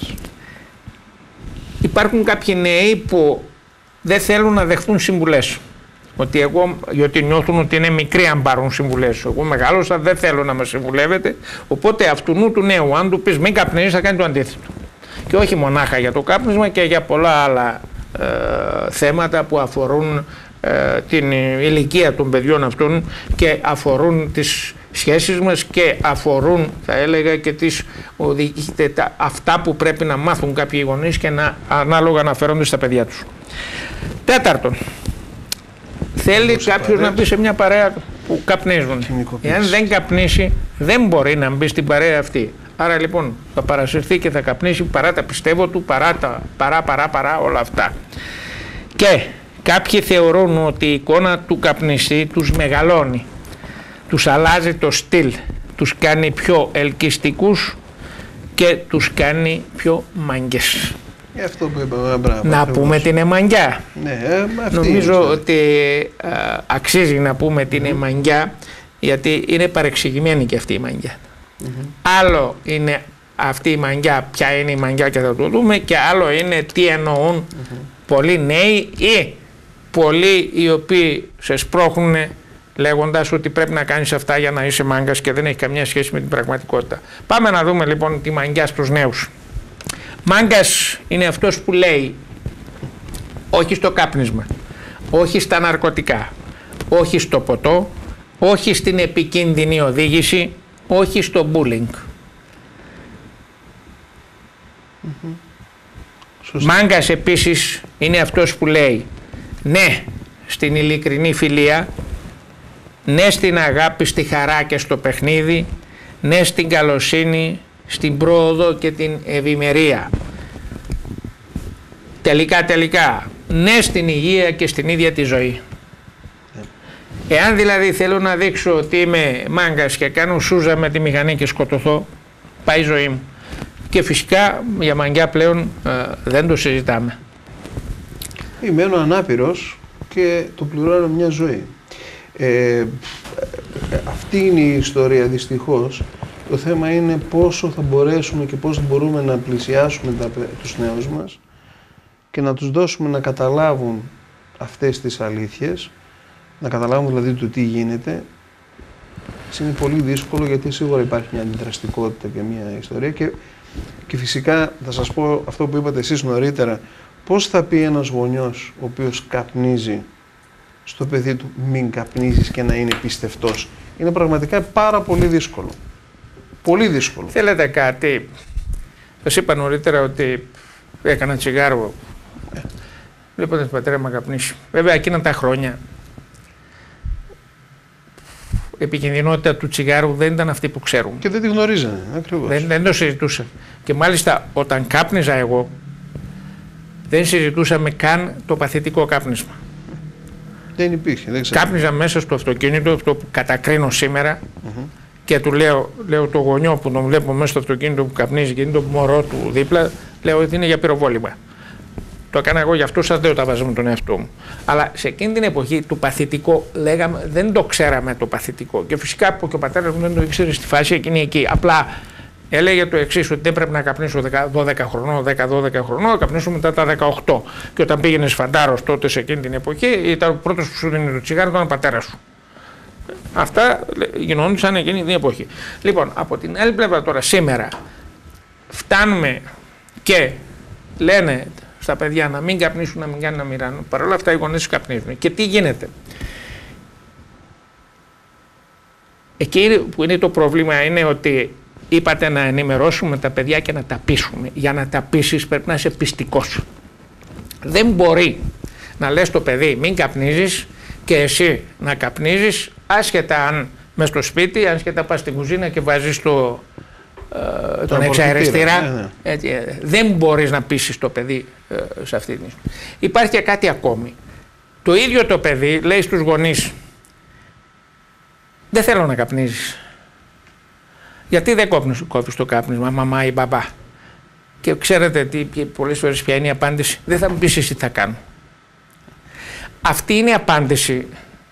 [SPEAKER 2] υπάρχουν κάποιοι νέοι που δεν θέλουν να δεχτούν συμβουλές. Γιατί νιώθουν ότι είναι μικροί αν πάρουν συμβουλές. Εγώ μεγάλωσα, δεν θέλω να με συμβουλεύετε. Οπότε αυτού του νέου, αν του πεις μην καπνίζεις, θα κάνει το αντίθετο. Και όχι μονάχα για το κάπνισμα και για πολλά άλλα θέματα που αφορούν την ηλικία των παιδιών αυτών και αφορούν τις σχέσεις μας και αφορούν, θα έλεγα, και αυτά που πρέπει να μάθουν κάποιοι γονείς και ανάλογα να φέρονται στα παιδιά τους. Τέταρτον, θέλει κάποιος να μπει σε μια παρέα που καπνίζουν. Εάν δεν καπνίσει, δεν μπορεί να μπει στην παρέα αυτή. Άρα λοιπόν θα παρασυρθεί και θα καπνίσει παρά τα πιστεύω του, παρά όλα αυτά. Και κάποιοι θεωρούν ότι η εικόνα του καπνιστή τους μεγαλώνει, τους αλλάζει το στυλ, τους κάνει πιο ελκυστικούς και τους κάνει πιο μάγκες.
[SPEAKER 1] Αυτό που είπαμε, μπράβο,
[SPEAKER 2] να πούμε την εμαγιά.
[SPEAKER 1] Ναι,
[SPEAKER 2] νομίζω ότι αξίζει να πούμε την εμαγιά, γιατί είναι παρεξηγημένη και αυτή η μαγιά. Άλλο είναι αυτή η μαγιά, ποια είναι η μαγιά και θα το δούμε, και άλλο είναι τι εννοούν πολλοί νέοι ή πολλοί οι οποίοι σε σπρώχνουν λέγοντας ότι πρέπει να κάνεις αυτά για να είσαι μάγκας και δεν έχει καμία σχέση με την πραγματικότητα. Πάμε να δούμε λοιπόν τη μαγιά στους νέους. Μάγκας είναι αυτός που λέει όχι στο κάπνισμα, όχι στα ναρκωτικά, όχι στο ποτό, όχι στην επικίνδυνη οδήγηση, όχι στο bullying. Μάγκας επίσης είναι αυτός που λέει ναι στην ειλικρινή φιλία, ναι στην αγάπη, στη χαρά και στο παιχνίδι, ναι στην καλοσύνη, στην πρόοδο και την ευημερία. Τελικά, ναι στην υγεία και στην ίδια τη ζωή. Εάν δηλαδή θέλω να δείξω ότι είμαι μάγκας και κάνω σούζα με τη μηχανή και σκοτωθώ, πάει η ζωή μου. Και φυσικά για μαγκιά πλέον δεν το συζητάμε.
[SPEAKER 1] Μένω ανάπηρος και το πληρώνω μια ζωή. Αυτή είναι η ιστορία δυστυχώς. Το θέμα είναι πόσο θα μπορέσουμε και πώς μπορούμε να πλησιάσουμε τους νέους μας και να τους δώσουμε να καταλάβουν αυτές τις αλήθειες, να καταλάβουν δηλαδή το τι γίνεται. Είναι πολύ δύσκολο γιατί σίγουρα υπάρχει μια αντιδραστικότητα και μια ιστορία και φυσικά θα σας πω αυτό που είπατε εσείς νωρίτερα, πώς θα πει ένας γονιός ο οποίος καπνίζει στο παιδί του μην καπνίζεις και να είναι πιστευτός. Είναι πραγματικά πάρα πολύ δύσκολο. Πολύ δύσκολο.
[SPEAKER 2] Θέλετε κάτι? Σας είπα νωρίτερα ότι έκανα τσιγάρο. Βλέπω τον πατέρα μου καπνίσει. Βέβαια εκείνα τα χρόνια η επικινδυνότητα του τσιγάρου δεν ήταν αυτή που ξέρουμε.
[SPEAKER 1] Και δεν τη γνωρίζανε, ακριβώς.
[SPEAKER 2] Δεν το συζητούσαν. Και μάλιστα όταν κάπνιζα εγώ, δεν συζητούσαμε καν το παθητικό κάπνισμα.
[SPEAKER 1] Δεν υπήρχε, δεν ξέρω.
[SPEAKER 2] Κάπνιζα μέσα στο αυτοκίνητο, αυτό που κατακρίνω σήμερα, και του λέω το γονιό που τον βλέπω μέσα στο αυτοκίνητο που καπνίζει και είναι το μωρό του δίπλα, λέω ότι είναι για πυροβόλημα. Το έκανα εγώ γι' αυτό, σας δεν τα βάζω με τον εαυτό μου. Αλλά σε εκείνη την εποχή το παθητικό λέγαμε, δεν το ξέραμε το παθητικό. Και φυσικά και ο πατέρας μου δεν το ήξερε στη φάση εκείνη εκεί. Απλά έλεγε το εξής, ότι δεν πρέπει να καπνίσω 12 χρονών, 10-12 χρονών, να καπνίσω μετά τα 18. Και όταν πήγαινε φαντάρος τότε σε εκείνη την εποχή, ήταν ο πρώτος που σου δίνει το τσιγάρο, ήταν ο πατέρας σου. Αυτά γινόντουσαν εκείνη την εποχή. Λοιπόν, από την άλλη πλευρά τώρα, σήμερα, φτάνουμε και λένε στα παιδιά να μην καπνίσουν, να μην κάνουν να μοιράνουν. Παρ' όλα αυτά οι γονείς καπνίζουν. Και τι γίνεται? Εκεί που είναι το πρόβλημα είναι ότι είπατε να ενημερώσουμε τα παιδιά και να τα πείσουμε. Για να τα πείσεις πρέπει να είσαι πιστικός. Δεν μπορεί να λες το παιδί μην καπνίζεις και εσύ να καπνίζεις, άσχετα αν μες στο σπίτι, άσχετα πας στην κουζίνα και βάζεις τον εξαεριστήρα. Δεν μπορείς να πείσεις το παιδί σε αυτή την. Υπάρχει και κάτι ακόμη. Το ίδιο το παιδί λέει στους γονείς, δεν θέλω να καπνίζεις. Γιατί δεν κόβεις το κάπνισμα, μαμά ή μπαμπά? Και ξέρετε πολλές φορές ποια είναι η απάντηση? Δεν θα μου πεις εσύ τι θα κάνω. Αυτή είναι η απάντηση.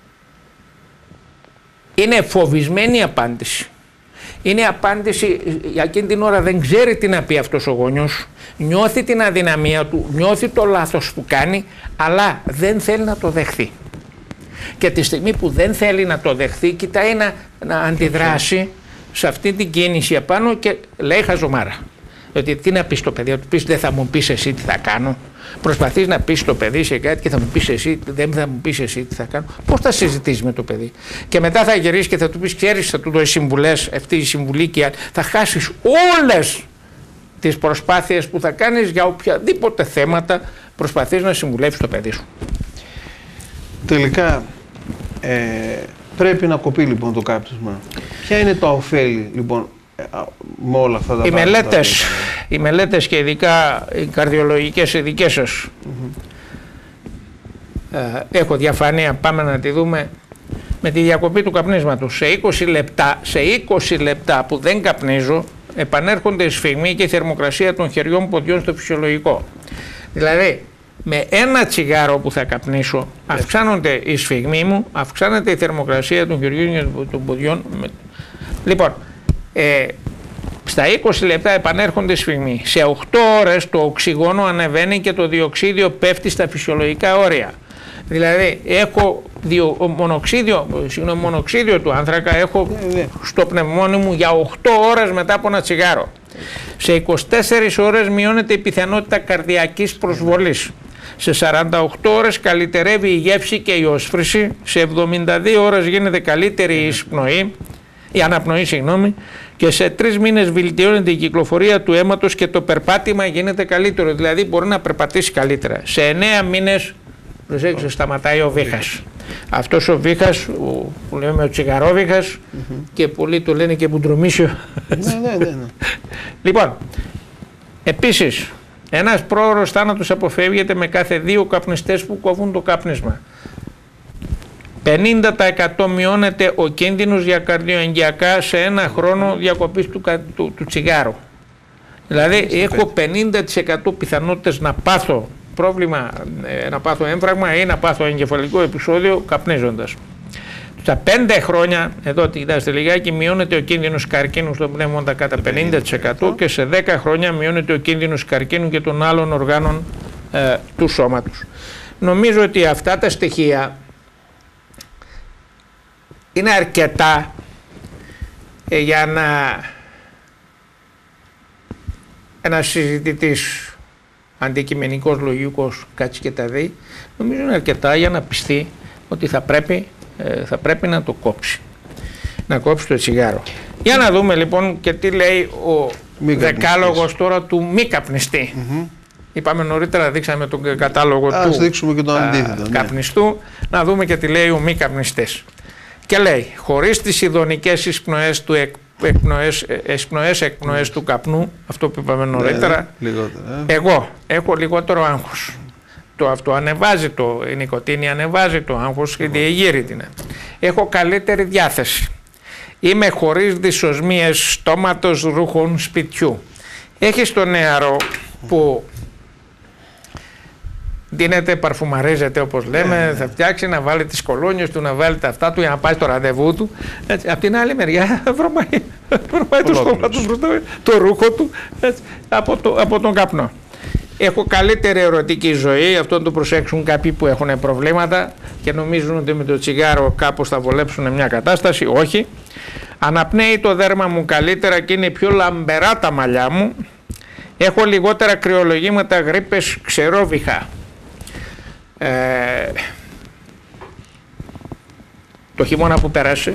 [SPEAKER 2] Είναι φοβισμένη απάντηση. Είναι απάντηση, για εκείνη την ώρα δεν ξέρει τι να πει αυτός ο γονιός, νιώθει την αδυναμία του, νιώθει το λάθος που κάνει, αλλά δεν θέλει να το δεχθεί. Και τη στιγμή που δεν θέλει να το δεχθεί, κοιτάει να αντιδράσει σε αυτή την κίνηση απάνω και λέει χαζομάρα. Διότι τι να πεις στο παιδί, να του πεις δεν θα μου πεις εσύ τι θα κάνω. Προσπαθείς να πεις στο παιδί σε κάτι και θα μου πεις εσύ, δεν θα μου πεις εσύ τι θα κάνω. Πώς θα συζητήσεις με το παιδί? Και μετά θα γυρίσεις και θα του πεις, ξέρεις, θα του δώσεις συμβουλές, αυτή η συμβουλή και θα χάσεις όλες τις προσπάθειες που θα κάνεις για οποιαδήποτε θέματα προσπαθείς να συμβουλεύσεις το παιδί σου.
[SPEAKER 1] Τελικά πρέπει να κοπεί λοιπόν το κάπνισμα. Ποια είναι τα ωφέλη λοιπόν με όλα αυτά τα πράγματα?
[SPEAKER 2] Οι μελέτες και ειδικά οι καρδιολογικές οι δικές σας, έχω διαφάνεια, πάμε να τη δούμε. Με τη διακοπή του καπνίσματος σε 20 λεπτά που δεν καπνίζω επανέρχονται η σφιγμή και η θερμοκρασία των χεριών ποδιών στο φυσιολογικό. Δηλαδή με ένα τσιγάρο που θα καπνίσω αυξάνονται η σφιγμή μου, αυξάνεται η θερμοκρασία των χεριών και των ποδιών. Λοιπόν, στα 20 λεπτά επανέρχονται σφιγμοί. Σε 8 ώρες το οξυγόνο ανεβαίνει και το διοξίδιο πέφτει στα φυσιολογικά όρια. Δηλαδή έχω μονοξίδιο του άνθρακα έχω στο πνευμόνι μου για 8 ώρες μετά από ένα τσιγάρο. Σε 24 ώρες μειώνεται η πιθανότητα καρδιακής προσβολής. Σε 48 ώρες καλυτερεύει η γεύση και η όσφρηση. Σε 72 ώρες γίνεται καλύτερη η αναπνοή, και σε 3 μήνες βελτιώνεται η κυκλοφορία του αίματος και το περπάτημα γίνεται καλύτερο. Δηλαδή μπορεί να περπατήσει καλύτερα. Σε 9 μήνες, προσέξτε, σταματάει ο βήχας. Αυτός ο βήχας, που λέμε ο τσιγαρόβηχας, και πολλοί το λένε και μπουντρομίσιο. Ναι. Λοιπόν, επίσης, ένας πρόωρος θάνατος αποφεύγεται με κάθε 2 καπνιστές που κόβουν το κάπνισμα. 50% μειώνεται ο κίνδυνος για καρδιοεγγειακά σε 1 χρόνο διακοπής του τσιγάρου. Δηλαδή έχω 50% πιθανότητες να πάθω πρόβλημα, να πάθω έμφραγμα ή να πάθω εγκεφαλικό επεισόδιο καπνίζοντας. Στα 5 χρόνια, εδώ κοιτάξτε λιγάκι, μειώνεται ο κίνδυνος καρκίνου στον πνεύμοντα κατά 50% και σε 10 χρόνια μειώνεται ο κίνδυνος καρκίνου και των άλλων οργάνων του σώματος. Νομίζω ότι αυτά τα στοιχεία είναι αρκετά για να ένας συζητητής αντικειμενικός, λογικός κάτσει και τα δει. Νομίζω είναι αρκετά για να πιστεί ότι θα πρέπει να το κόψει. Να κόψει το τσιγάρο. Για να δούμε λοιπόν και τι λέει ο δεκάλογος τώρα του μη καπνιστή. Είπαμε νωρίτερα, δείξαμε τον κατάλογο του
[SPEAKER 1] δείξουμε και τον αντίθετο,
[SPEAKER 2] καπνιστού. Να δούμε και τι λέει ο μη καπνιστής. Και λέει, χωρίς τις ειδονικές εκπνοές του καπνού, αυτό που είπαμε νωρίτερα, εγώ έχω λιγότερο άγχος. Αυτό ανεβάζει η νοικοτήνη, ανεβάζει το άγχος και διεγείρει την. Έχω καλύτερη διάθεση. Είμαι χωρίς δυσοσμίες στόματος, ρούχων, σπιτιού. Έχεις τον νεαρό που δίνεται, παρφουμαρίζεται όπως λέμε, θα φτιάξει να βάλει τις κολόνιες του, να βάλει τα αυτά του για να πάει στο ραντεβού του. Έτσι. Απ' την άλλη μεριά βρωμάει το στόμα του μπροστά, το ρούχο του, έτσι, από τον καπνό. Έχω καλύτερη ερωτική ζωή, αυτό το προσέξουν κάποιοι που έχουν προβλήματα και νομίζουν ότι με το τσιγάρο κάπως θα βολέψουν μια κατάσταση. Όχι. Αναπνέει το δέρμα μου καλύτερα και είναι πιο λαμπερά τα μαλλιά μου. Έχω λιγότερα κρυολογήματα, γρίπες, ξερόβηχα. Το χειμώνα που πέρασε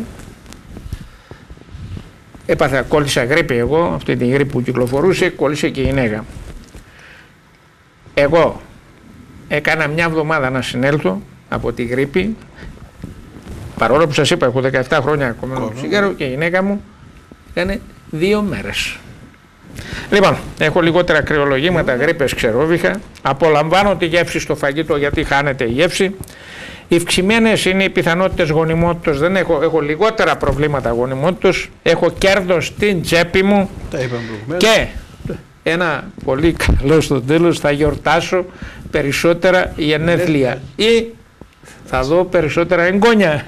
[SPEAKER 2] κόλλησα γρίπη εγώ, αυτή τη γρίπη που κυκλοφορούσε, κόλλησε και η γυναίκα. Εγώ έκανα μια εβδομάδα να συνέλθω από τη γρίπη, παρόλο που σας είπα έχω 17 χρόνια κομμένο τσιγάρο και η γυναίκα μου έκανε 2 μέρες. Λοιπόν, έχω λιγότερα κρυολογήματα, γρίπες, ξερόβιχα, απολαμβάνω τη γεύση στο φαγητό γιατί χάνεται η γεύση. Ευξημένες είναι οι πιθανότητες γονιμότητος, δεν έχω λιγότερα προβλήματα γονιμότητος, έχω κέρδος στην τσέπη μου και ένα πολύ καλό στο τέλος, θα γιορτάσω περισσότερα γενέθλια ή θα δω περισσότερα εγγόνια.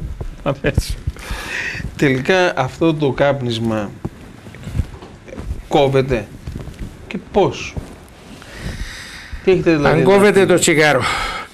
[SPEAKER 1] Τελικά αυτό το κάπνισμα κόβεται και πώς? Τι έχετε δηλαδή?
[SPEAKER 2] Αν κόβεται το τσιγάρο,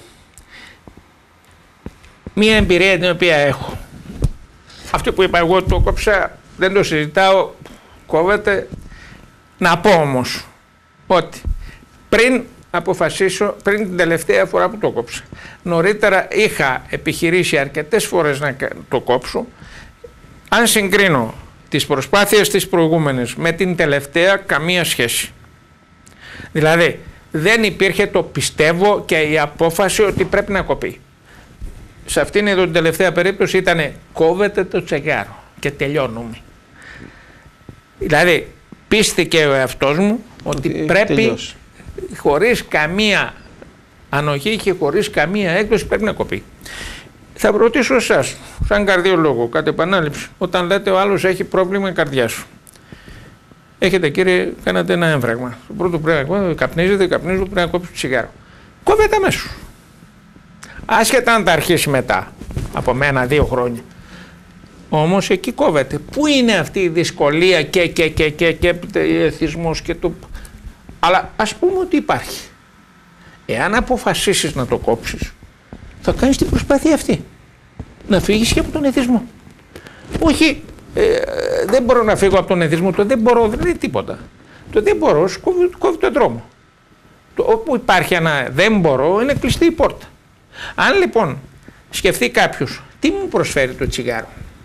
[SPEAKER 2] μία εμπειρία την οποία έχω, αυτό που είπα εγώ το κόψα, δεν το συζητάω, κόβεται. Να πω όμως ότι πριν αποφασίσω, πριν την τελευταία φορά που το κόψα, νωρίτερα είχα επιχειρήσει αρκετές φορές να το κόψω. Αν συγκρίνω τις προσπάθειες της προηγούμενης με την τελευταία, καμία σχέση. Δηλαδή δεν υπήρχε το πιστεύω και η απόφαση ότι πρέπει να κοπεί. Σε αυτήν εδώ την τελευταία περίπτωση ήταν κόβεται το τσιγάρο και τελειώνουμε. Δηλαδή πίστηκε ο εαυτός μου ότι πρέπει τελειώσει. Χωρίς καμία ανοχή και χωρίς καμία έκδοση πρέπει να κοπεί. Θα ρωτήσω εσάς, σαν καρδιολόγο, κατ' επανάληψη, όταν λέτε ο άλλος έχει πρόβλημα καρδιά σου. Έχετε κύριε, κάνατε ένα έμφραγμα. Το πρώτο πρέπει να καπνίζετε, πρέπει να κόψει το τσιγάρο. Κόβεται αμέσως. Άσχετα αν τα αρχίσει μετά, από 1-2 χρόνια. Όμως εκεί κόβεται. Πού είναι αυτή η δυσκολία και εθισμός και το... Αλλά ας πούμε ότι υπάρχει. Εάν αποφασίσεις να το κόψεις, θα κάνεις την προσπάθεια αυτή. Να φύγεις και από τον εθισμό. Όχι, δεν μπορώ να φύγω από τον εθισμό, το δεν μπορώ δεν είναι τίποτα. Το δεν μπορώ, κόβει τον δρόμο. Όπου υπάρχει ένα δεν μπορώ, είναι κλειστή η πόρτα. Αν λοιπόν σκεφτεί κάποιος, τι μου προσφέρει το τσιγάρο?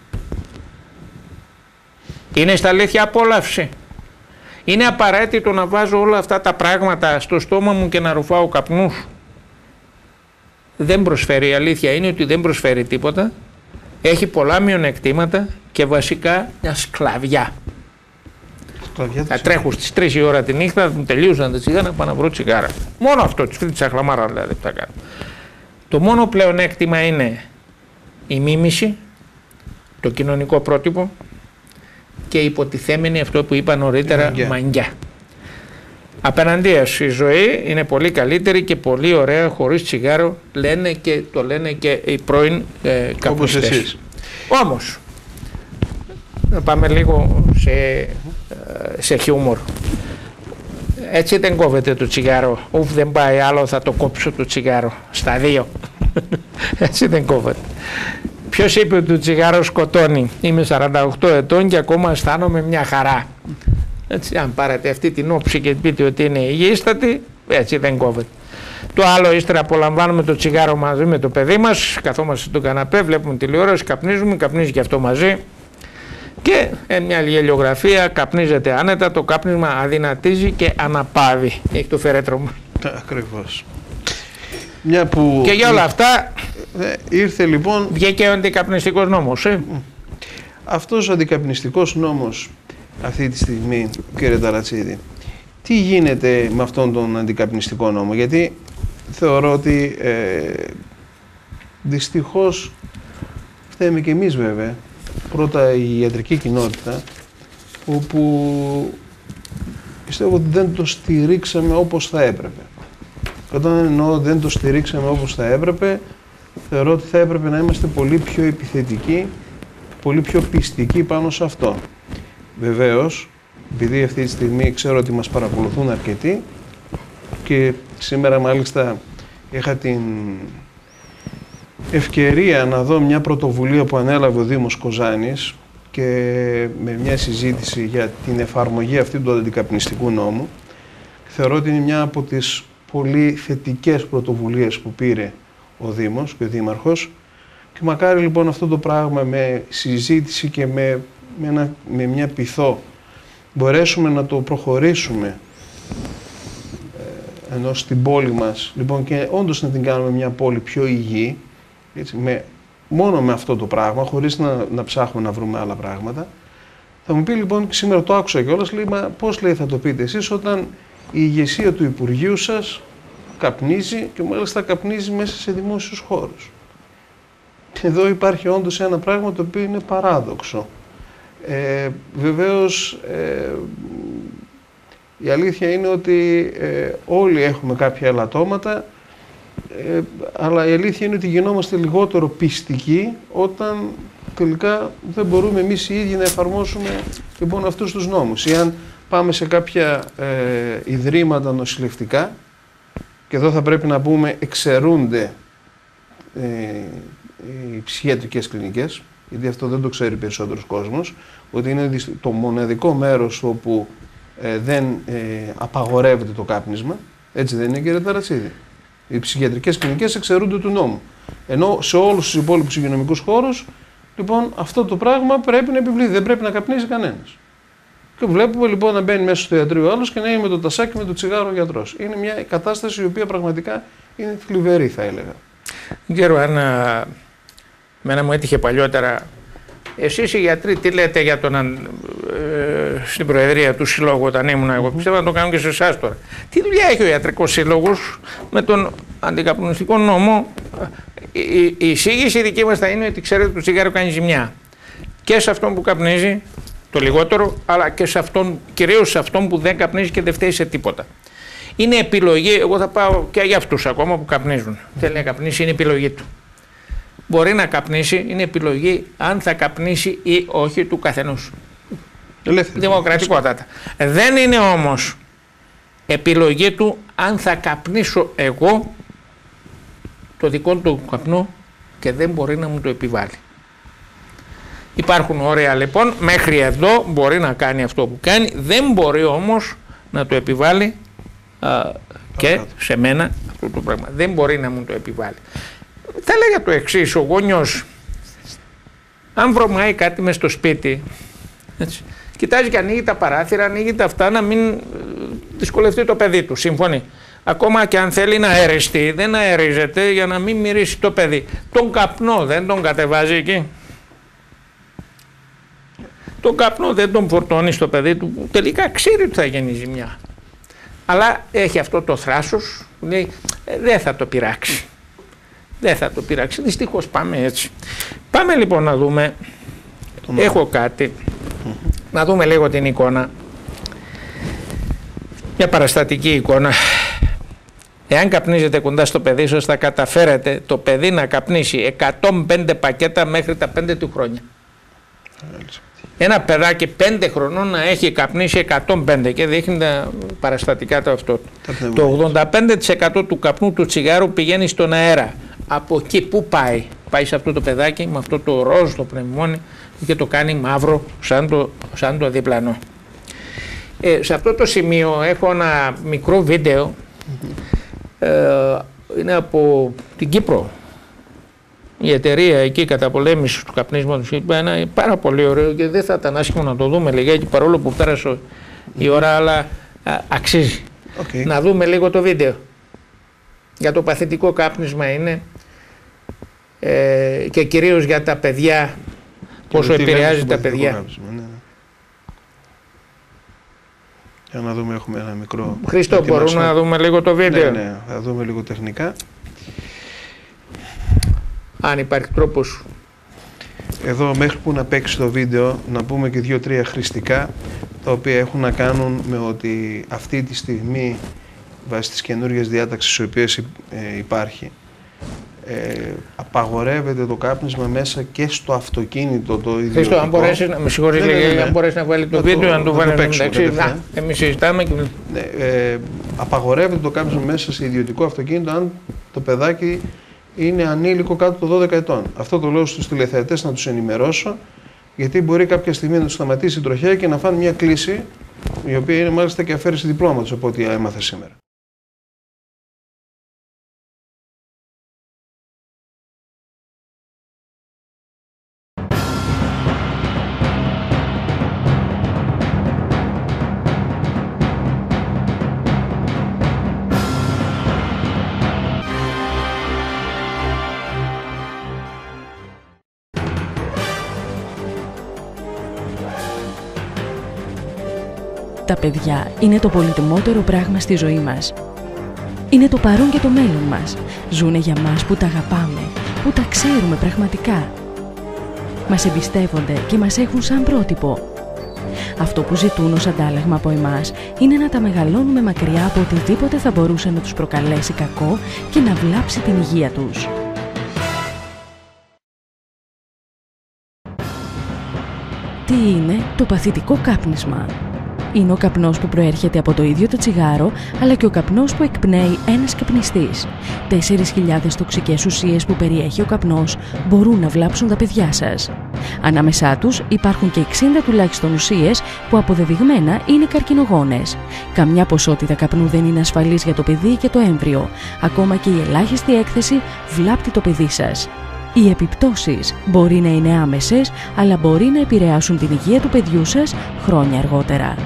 [SPEAKER 2] Είναι στα αλήθεια απόλαυση? Είναι απαραίτητο να βάζω όλα αυτά τα πράγματα στο στόμα μου και να ρουφάω καπνούς? Δεν προσφέρει, η αλήθεια είναι ότι δεν προσφέρει τίποτα. Έχει πολλά μειονεκτήματα και βασικά μια σκλαβιά. Θα τρέχω στις 3 η ώρα τη νύχτα, μου τελείωσαν τα τσιγάρα, πάω να βρω τσιγάρα. Μόνο αυτό, τη σαχλαμάρα δηλαδή που θα κάνω. Το μόνο πλεονέκτημα είναι η μίμηση, το κοινωνικό πρότυπο και η υποτιθέμενη, αυτό που είπα νωρίτερα, μαγκιά. Απέναντίας η ζωή είναι πολύ καλύτερη και πολύ ωραία χωρίς τσιγάρο, λένε και οι πρώην καπνιστές. Όμως, να πάμε λίγο σε χιούμορ. Έτσι δεν κόβεται το τσιγάρο. Ουφ, δεν πάει άλλο, θα το κόψω το τσιγάρο. Στα 2. Έτσι δεν κόβεται. Ποιος είπε ότι το τσιγάρο σκοτώνει? Είμαι 48 ετών και ακόμα αισθάνομαι μια χαρά. Έτσι, αν πάρετε αυτή την όψη και πείτε ότι είναι υγιέστατη, έτσι δεν κόβεται. Το άλλο, ύστερα απολαμβάνουμε το τσιγάρο μαζί με το παιδί μας, καθόμαστε στον καναπέ, βλέπουμε τηλεόραση, καπνίζουμε, καπνίζει και αυτό μαζί. Και μια γελιογραφία, καπνίζεται άνετα, το κάπνισμα αδυνατίζει και αναπαύει. Έχει το φερέτρο μου.
[SPEAKER 1] Ακριβώς. Μια που...
[SPEAKER 2] Και για όλα αυτά
[SPEAKER 1] ήρθε λοιπόν...
[SPEAKER 2] Βγήκε ο αντικαπνιστικός νόμος.
[SPEAKER 1] Αυτός ο αντικαπνιστικός νόμος αυτή τη στιγμή, κύριε Ταρατσίδη, τι γίνεται με αυτόν τον αντικαπνιστικό νόμο? Γιατί θεωρώ ότι δυστυχώς φταίμε και εμείς βέβαια. Πρώτα η ιατρική κοινότητα, όπου πιστεύω ότι δεν το στηρίξαμε όπως θα έπρεπε. Όταν εννοώ δεν το στηρίξαμε όπως θα έπρεπε, θεωρώ ότι θα έπρεπε να είμαστε πολύ πιο επιθετικοί, πολύ πιο πιστικοί πάνω σε αυτό. Βεβαίως, επειδή αυτή τη στιγμή ξέρω ότι μας παρακολουθούν αρκετοί και σήμερα μάλιστα είχα την ευκαιρία να δω μια πρωτοβουλία που ανέλαβε ο Δήμος Κοζάνης και με μια συζήτηση για την εφαρμογή αυτή του αντικαπνιστικού νόμου. Θεωρώ ότι είναι μια από τις πολύ θετικές πρωτοβουλίες που πήρε ο Δήμος και ο Δήμαρχος και μακάρι λοιπόν αυτό το πράγμα με συζήτηση και με μια πειθό μπορέσουμε να το προχωρήσουμε ενώ στην πόλη μας, λοιπόν, και όντως να την κάνουμε μια πόλη πιο υγιή, έτσι, μόνο με αυτό το πράγμα, χωρίς να ψάχνουμε να βρούμε άλλα πράγματα. Θα μου πει λοιπόν, και σήμερα το άκουσα κιόλας, λέει, μα πώς, λέει, θα το πείτε εσείς όταν η ηγεσία του Υπουργείου σας καπνίζει και μάλιστα καπνίζει μέσα σε δημόσιους χώρους. Εδώ υπάρχει όντως ένα πράγμα το οποίο είναι παράδοξο. Βεβαίως, η αλήθεια είναι ότι όλοι έχουμε κάποια ελαττώματα, αλλά η αλήθεια είναι ότι γινόμαστε λιγότερο πιστικοί όταν τελικά δεν μπορούμε εμείς οι ίδιοι να εφαρμόσουμε λοιπόν αυτούς τους νόμους. Ή αν πάμε σε κάποια ιδρύματα νοσηλευτικά, και εδώ θα πρέπει να πούμε εξαιρούνται οι ψυχιατρικές κλινικές, γιατί αυτό δεν το ξέρει περισσότερος κόσμος, ότι είναι το μοναδικό μέρος όπου δεν απαγορεύεται το κάπνισμα. Έτσι δεν είναι, κύριε Ταρατσίδη? Οι ψυχιατρικές κλινικές εξαιρούνται του νόμου. Ενώ σε όλους τους υπόλοιπους υγειονομικούς χώρους, λοιπόν, αυτό το πράγμα πρέπει να επιβληθεί. Δεν πρέπει να καπνίζει κανένας. Και βλέπουμε λοιπόν να μπαίνει μέσα στο ιατρείο άλλος και να είναι με το τασάκι με το τσιγάρο ο γιατρός. Είναι μια κατάσταση η οποία πραγματικά είναι θλιβερή, θα έλεγα.
[SPEAKER 2] Δεν ξέρω αν μένα μου έτυχε παλιότερα. Εσείς οι γιατροί τι λέτε για στην Προεδρία του Συλλόγου όταν ήμουν εγώ? Πιστεύω να το κάνουν και σε εσάς τώρα. Τι δουλειά έχει ο Ιατρικός Σύλλογος με τον αντικαπνιστικό νόμο? Η εισήγηση δική μας θα είναι ότι ξέρετε ότι το τσιγάρο κάνει ζημιά. Και σε αυτόν που καπνίζει, το λιγότερο, αλλά και σε αυτόν, κυρίως σε αυτόν που δεν καπνίζει και δεν φταίει σε τίποτα. Είναι επιλογή, εγώ θα πάω και για αυτούς ακόμα που καπνίζουν. Θέλει να καπνίσει, είναι επιλογή του. Μπορεί να καπνίσει, είναι επιλογή αν θα καπνίσει ή όχι του καθενός. Δημοκρατικότατα. Δεν είναι όμως επιλογή του αν θα καπνίσω εγώ το δικό του καπνό και δεν μπορεί να μου το επιβάλλει. Υπάρχουν όρια λοιπόν, μέχρι εδώ μπορεί να κάνει αυτό που κάνει, δεν μπορεί όμως να το επιβάλλει και σε μένα αυτό το πράγμα. Δεν μπορεί να μου το επιβάλλει. Θα έλεγα το εξής, ο γονιός, αν βρωμάει κάτι μες στο σπίτι, έτσι, κοιτάζει και ανοίγει τα παράθυρα, ανοίγει τα αυτά, να μην δυσκολευτεί το παιδί του, σύμφωνοι. Ακόμα και αν θέλει να αεριστεί, δεν αερίζεται για να μην μυρίσει το παιδί. Τον καπνό δεν τον κατεβάζει εκεί? Τον καπνό δεν τον φορτώνει στο παιδί του, που τελικά ξέρει ότι θα γίνει ζημιά. Αλλά έχει αυτό το θράσος που λέει δεν θα το πειράξει. Δεν θα το πειράξει. Δυστυχώς πάμε έτσι. Πάμε λοιπόν να δούμε. Έχω κάτι. Να δούμε λίγο την εικόνα. Μια παραστατική εικόνα. Εάν καπνίζετε κοντά στο παιδί σας, θα καταφέρετε το παιδί να καπνίσει 105 πακέτα μέχρι τα 5 του χρόνια. Ένα παιδάκι 5 χρονών να έχει καπνίσει 105 και δείχνει τα παραστατικά του αυτό. Το 85% του καπνού του τσιγάρου πηγαίνει στον αέρα. Από εκεί που πάει? Πάει σε αυτό το παιδάκι με αυτό το ροζ το πνευμόνι και το κάνει μαύρο σαν το διπλανό. Σε αυτό το σημείο έχω ένα μικρό βίντεο. Είναι από την Κύπρο. Η εταιρεία εκεί καταπολέμησης του καπνίσματος είναι πάρα πολύ ωραίο και δεν θα ήταν άσχημο να το δούμε λιγάκι, παρόλο που πέρασε η ώρα, αλλά αξίζει. Να δούμε λίγο το βίντεο. Για το παθητικό κάπνισμα είναι και κυρίως για τα παιδιά, πόσο επηρεάζει τα παιδιά.
[SPEAKER 1] Για να δούμε, έχουμε ένα μικρό...
[SPEAKER 2] Χρήστο, μπορούμε να δούμε λίγο το βίντεο?
[SPEAKER 1] Ναι, θα δούμε λίγο τεχνικά.
[SPEAKER 2] Αν υπάρχει τρόπος.
[SPEAKER 1] Εδώ μέχρι που να παίξει το βίντεο να πούμε και 2-3 χρηστικά, τα οποία έχουν να κάνουν με ότι αυτή τη στιγμή βάσει τις καινούργιες διάταξεις οι οποίες υπάρχει, απαγορεύεται το κάπνισμα μέσα και στο αυτοκίνητο το ιδιωτικό.
[SPEAKER 2] Χρήστο, αν μπορέσει να, με συγχωρείτε, αν μπορέσει να βάλει το βίντεο, αν το βάλει εντάξει, εμείς συζητάμε και...
[SPEAKER 1] Απαγορεύεται το κάπνισμα μέσα σε ιδιωτικό αυτοκίνητο αν το παιδάκι είναι ανήλικο κάτω των 12 ετών. Αυτό το λέω στους τηλεθεατές να τους ενημερώσω, γιατί μπορεί κάποια στιγμή να τους σταματήσει η τροχέα και να φάνε μια κλήση, η οποία είναι μάλιστα και αφαίρεση διπλώματος, από ό,τι έμαθα σήμερα.
[SPEAKER 3] Τα παιδιά είναι το πολυτιμότερο πράγμα στη ζωή μας. Είναι το παρόν και το μέλλον μας. Ζούνε για μας που τα αγαπάμε, που τα ξέρουμε πραγματικά. Μας εμπιστεύονται και μας έχουν σαν πρότυπο. Αυτό που ζητούν ως αντάλλαγμα από εμάς είναι να τα μεγαλώνουμε μακριά από οτιδήποτε θα μπορούσε να τους προκαλέσει κακό και να βλάψει την υγεία τους. Τι είναι το παθητικό κάπνισμα? Είναι ο καπνός που προέρχεται από το ίδιο το τσιγάρο, αλλά και ο καπνός που εκπνέει ένας καπνιστής. 4.000 τοξικές ουσίες που περιέχει ο καπνός μπορούν να βλάψουν τα παιδιά σας. Ανάμεσά τους υπάρχουν και 60 τουλάχιστον ουσίες που αποδεδειγμένα είναι καρκινογόνες. Καμιά ποσότητα καπνού δεν είναι ασφαλής για το παιδί και το έμβριο. Ακόμα και η ελάχιστη έκθεση βλάπτει το παιδί σας. Οι επιπτώσεις μπορεί να είναι άμεσες, αλλά μπορεί να επηρεάσουν την υγεία του παιδιού σας χρόνια αργότερα.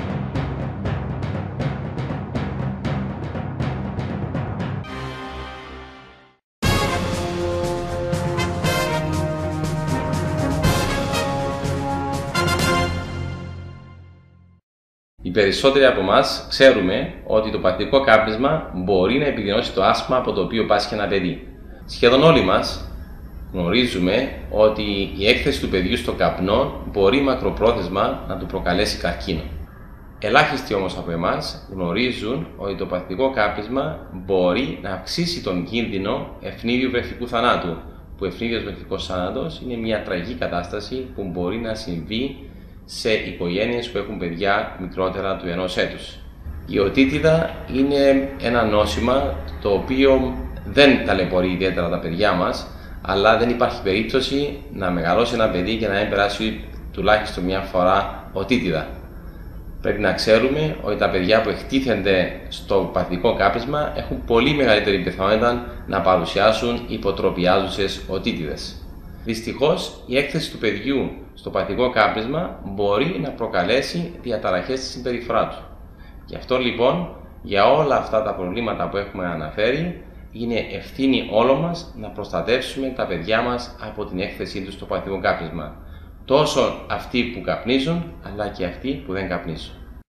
[SPEAKER 4] Οι περισσότεροι από εμάς ξέρουμε ότι το παθητικό κάπνισμα μπορεί να επιδεινώσει το άσθμα από το οποίο πάσχει ένα παιδί. Σχεδόν όλοι μας γνωρίζουμε ότι η έκθεση του παιδιού στο καπνό μπορεί μακροπρόθεσμα να του προκαλέσει καρκίνο. Ελάχιστοι όμως από εμάς γνωρίζουν ότι το παθητικό κάπνισμα μπορεί να αυξήσει τον κίνδυνο ευνίδιου βρεφικού θανάτου, που ευνίδιος βρεφικός θάνατος είναι μια τραγική κατάσταση που μπορεί να συμβεί σε οικογένειες που έχουν παιδιά μικρότερα του 1 έτους. Η οτίτιδα είναι ένα νόσημα το οποίο δεν ταλαιπωρεί ιδιαίτερα τα παιδιά μας, αλλά δεν υπάρχει περίπτωση να μεγαλώσει ένα παιδί και να μην περάσει τουλάχιστον μια φορά οτίτιδα. Πρέπει να ξέρουμε ότι τα παιδιά που εκτίθενται στο παθητικό κάπνισμα έχουν πολύ μεγαλύτερη πιθανότητα να παρουσιάσουν υποτροπιάζουσες οτίτιδες. Δυστυχώς, η έκθεση του παιδιού στο παθητικό κάπνισμα μπορεί να προκαλέσει διαταραχές στη συμπεριφορά του. Γι' αυτό λοιπόν, για όλα αυτά τα προβλήματα που έχουμε αναφέρει, είναι ευθύνη όλων μας να προστατεύσουμε τα παιδιά μας από την έκθεσή τους στο παθητικό κάπνισμα. Τόσο αυτοί που καπνίζουν, αλλά και αυτοί που δεν καπνίζουν.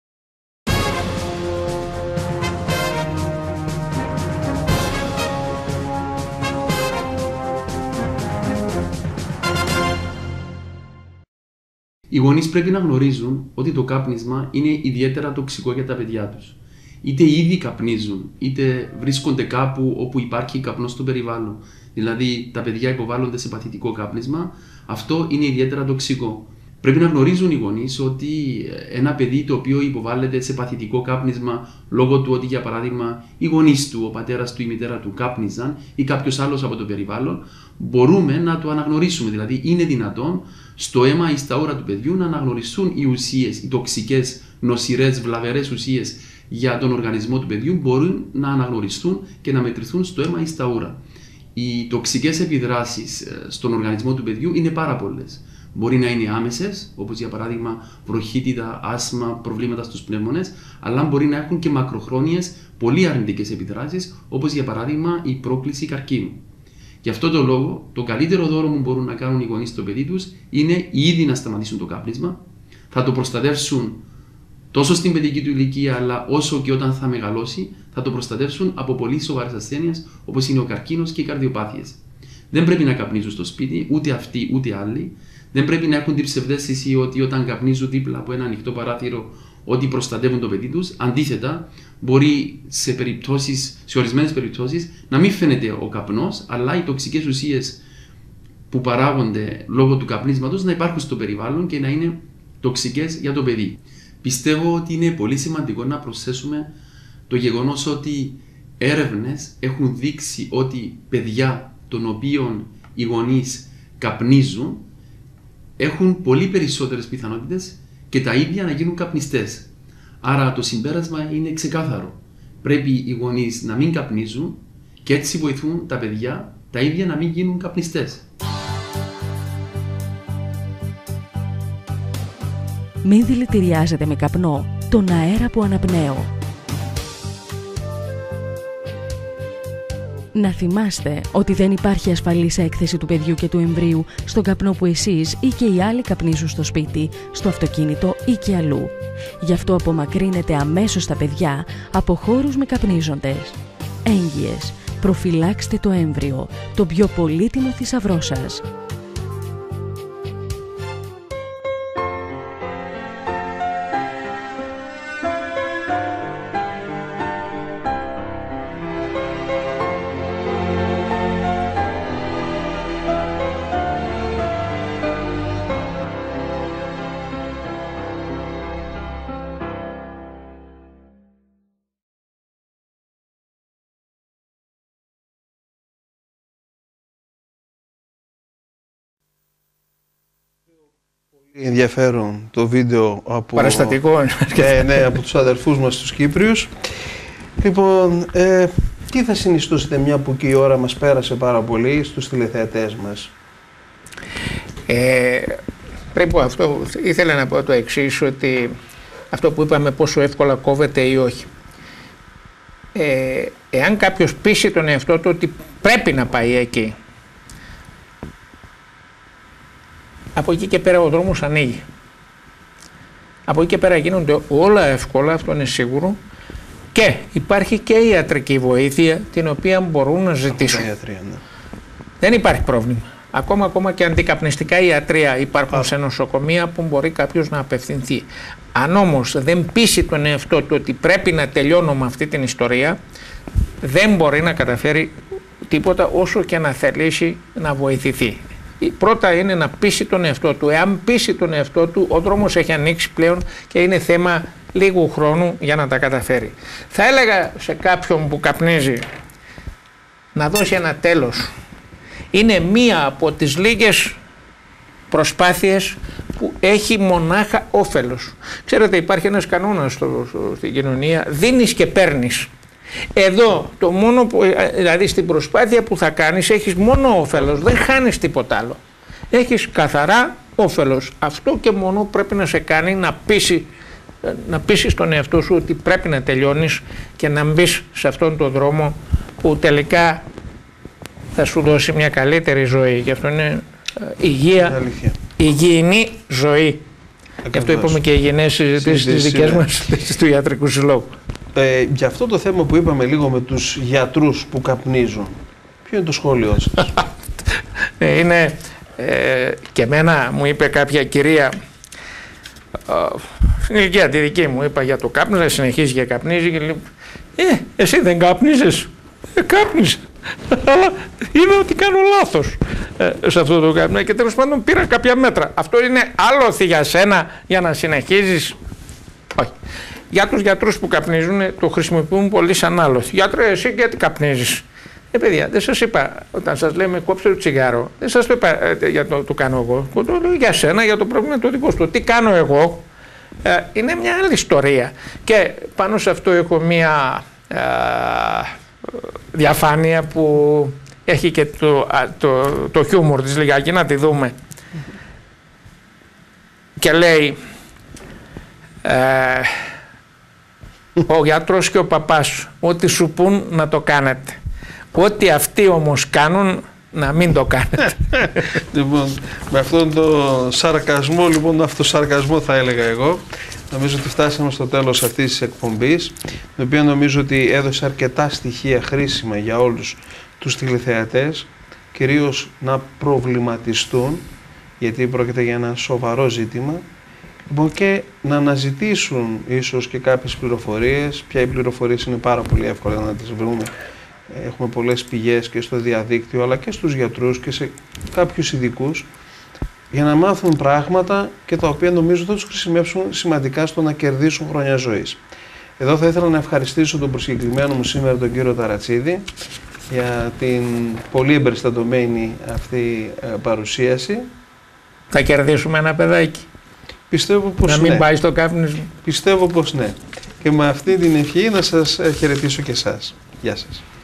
[SPEAKER 5] Οι γονείς πρέπει να γνωρίζουν ότι το κάπνισμα είναι ιδιαίτερα τοξικό για τα παιδιά τους. Είτε ήδη καπνίζουν, είτε βρίσκονται κάπου όπου υπάρχει καπνός στο περιβάλλον. Δηλαδή, τα παιδιά υποβάλλονται σε παθητικό κάπνισμα, αυτό είναι ιδιαίτερα τοξικό. Πρέπει να γνωρίζουν οι γονείς ότι ένα παιδί το οποίο υποβάλλεται σε παθητικό κάπνισμα λόγω του ότι, για παράδειγμα, οι γονείς του, ο πατέρας του, η μητέρα του κάπνιζαν ή κάποιος άλλος από το περιβάλλον, μπορούμε να το αναγνωρίσουμε. Δηλαδή, είναι δυνατόν στο αίμα ή στα ούρα του παιδιού να αναγνωριστούν οι ουσίες, οι τοξικές, νοσηρές, βλαβερές ουσίες για τον οργανισμό του παιδιού, μπορούν να αναγνωριστούν και να μετρηθούν στο αίμα ή στα ούρα. Οι τοξικές επιδράσεις στον οργανισμό του παιδιού είναι πάρα πολλές. Μπορεί να είναι άμεσες, όπως για παράδειγμα βροχίτιδα, άσθμα, προβλήματα στους πνεύμονες, αλλά μπορεί να έχουν και μακροχρόνιες, πολύ αρνητικές επιδράσεις, όπως για παράδειγμα η πρόκληση καρκίνου. Γι' αυτό το λόγο, το καλύτερο δώρο που μπορούν να κάνουν οι γονείς στο παιδί τους είναι ήδη να σταματήσουν το κάπνισμα, θα το προστατεύσουν τόσο στην παιδική του ηλικία, αλλά όσο και όταν θα μεγαλώσει, θα το προστατεύσουν από πολύ σοβαρές ασθένειες, όπως είναι ο καρκίνος και οι καρδιοπάθειες. Δεν πρέπει να καπνίζουν στο σπίτι, ούτε αυτοί ούτε άλλοι. Δεν πρέπει να έχουν την ψευδαίσθηση ότι όταν καπνίζουν δίπλα από ένα ανοιχτό παράθυρο, ότι προστατεύουν το παιδί τους. Αντίθετα, μπορεί σε ορισμένες περιπτώσεις να μην φαίνεται ο καπνός, αλλά οι τοξικές ουσίες που παράγονται λόγω του καπνίσματος να υπάρχουν στο περιβάλλον και να είναι τοξικές για το παιδί. Πιστεύω ότι είναι πολύ σημαντικό να προσθέσουμε το γεγονός ότι έρευνες έχουν δείξει ότι παιδιά των οποίων οι γονείς καπνίζουν έχουν πολύ περισσότερες πιθανότητες και τα ίδια να γίνουν καπνιστές. Άρα το συμπέρασμα είναι ξεκάθαρο. Πρέπει οι γονείς να μην καπνίζουν και έτσι βοηθούν τα παιδιά τα ίδια να μην γίνουν καπνιστές.
[SPEAKER 3] Μην δηλητηριάζετε με καπνό τον αέρα που αναπνέω. Να θυμάστε ότι δεν υπάρχει ασφαλής έκθεση του παιδιού και του εμβρίου στον καπνό που εσείς ή και οι άλλοι καπνίζουν στο σπίτι, στο αυτοκίνητο ή και αλλού. Γι' αυτό απομακρύνετε αμέσως τα παιδιά από χώρους με καπνίζοντες. Έγκυες, προφυλάξτε το έμβριο, το πιο πολύτιμο θησαυρό σας.
[SPEAKER 1] Ενδιαφέρον το βίντεο από,
[SPEAKER 2] παραστατικό.
[SPEAKER 1] Ναι, από τους αδερφούς μας τους Κύπριους. Λοιπόν, τι θα συνιστούσετε, μια που και η ώρα μας πέρασε πάρα πολύ, στους τηλεθεατές μας?
[SPEAKER 2] Πρέπει αυτό, ήθελα να πω το εξής, ότι αυτό που είπαμε πόσο εύκολα κόβεται ή όχι. Εάν κάποιος πείσει τον εαυτό του ότι πρέπει να πάει εκεί, από εκεί και πέρα ο δρόμος ανοίγει. Από εκεί και πέρα γίνονται όλα εύκολα, αυτό είναι σίγουρο, και υπάρχει και η ιατρική βοήθεια την οποία μπορούν να ζητήσουν. Δεν υπάρχει πρόβλημα. Ακόμα και αντικαπνιστικά ιατρία υπάρχουν σε νοσοκομεία που μπορεί κάποιος να απευθυνθεί. Αν όμως δεν πείσει τον εαυτό του ότι πρέπει να τελειώνω με αυτή την ιστορία, δεν μπορεί να καταφέρει τίποτα όσο και να θελήσει να βοηθηθεί. Πρώτα είναι να πείσει τον εαυτό του. Εάν πείσει τον εαυτό του, ο δρόμος έχει ανοίξει πλέον και είναι θέμα λίγου χρόνου για να τα καταφέρει. Θα έλεγα σε κάποιον που καπνίζει να δώσει ένα τέλος. Είναι μία από τις λίγες προσπάθειες που έχει μονάχα όφελος. Ξέρετε, υπάρχει ένας κανόνας στην κοινωνία, δίνεις και παίρνεις. Εδώ το μόνο που, δηλαδή στην προσπάθεια που θα κάνεις έχεις μόνο όφελος, δεν χάνεις τίποτα άλλο. Έχεις καθαρά όφελος. Αυτό και μόνο πρέπει να σε κάνει να πείσεις τον εαυτό σου ότι πρέπει να τελειώνεις και να μπεις σε αυτόν τον δρόμο που θα σου δώσει μια καλύτερη ζωή. Γι' αυτό είναι υγιεινή ζωή. Γι' αυτό είπαμε και υγιεινές συζητήσεις στις δικές μας του Ιατρικού Συλλόγου.
[SPEAKER 1] Για αυτό το θέμα που είπαμε λίγο με τους γιατρούς που καπνίζουν, ποιο είναι το σχόλιο σας?
[SPEAKER 2] Και εμένα μου είπε κάποια κυρία, στην ηλικία τη δική μου, είπα για το κάπνισμα, συνεχίζει και καπνίζει και λέει, εσύ δεν κάπνιζες? Κάπνιζα, αλλά είδα ότι κάνω λάθος σε αυτό το κάπνισμα και τέλος πάντων πήρα κάποια μέτρα. Αυτό είναι άλοθη για σένα για να συνεχίζεις? Όχι. Για τους γιατρούς που καπνίζουν το χρησιμοποιούν πολύ σαν άλοθη. Γιατρέ, εσύ γιατί καπνίζεις? Παιδιά, δεν σας είπα, όταν σας λέμε κόψτε το τσιγάρο, δεν σας το είπα για το κάνω εγώ. Το λέω για σένα, για το πρόβλημα το δικό σου. Τι κάνω εγώ είναι μια άλλη ιστορία. Και πάνω σε αυτό έχω μια διαφάνεια που έχει και το χιούμορ της λιγάκι, να τη δούμε. Και λέει, ο γιατρός και ο παπάς, ό,τι σου πουν να το κάνετε. Ό,τι αυτοί όμως κάνουν, να μην το κάνετε.
[SPEAKER 1] Λοιπόν, με αυτόν τον σαρκασμό, λοιπόν, τον αυτοσαρκασμό θα έλεγα εγώ, νομίζω ότι φτάσαμε στο τέλος αυτής της εκπομπής, την οποία νομίζω ότι έδωσε αρκετά στοιχεία χρήσιμα για όλους τους τηλεθεατές, κυρίως να προβληματιστούν, γιατί πρόκειται για ένα σοβαρό ζήτημα, λοιπόν, και να αναζητήσουν ίσως και κάποιες πληροφορίες. Πια οι πληροφορίες είναι πάρα πολύ εύκολα να τις βρούμε. Έχουμε πολλές πηγές και στο διαδίκτυο, αλλά και στους γιατρούς και σε κάποιους ειδικούς, για να μάθουν πράγματα και τα οποία νομίζω θα τους χρησιμεύσουν σημαντικά στο να κερδίσουν χρόνια ζωής. Εδώ θα ήθελα να ευχαριστήσω τον προσκεκλημένο μου σήμερα, τον κύριο Ταρατσίδη, για την πολύ εμπεριστατωμένη αυτή παρουσίαση.
[SPEAKER 2] Θα κερδίσουμε ένα παιδάκι.
[SPEAKER 1] Πιστεύω πως
[SPEAKER 2] να μην
[SPEAKER 1] ναι.
[SPEAKER 2] πάει στο κάπνισμα.
[SPEAKER 1] Πιστεύω πως ναι. Και με αυτή την ευχή να σας χαιρετήσω και εσάς. Γεια σας.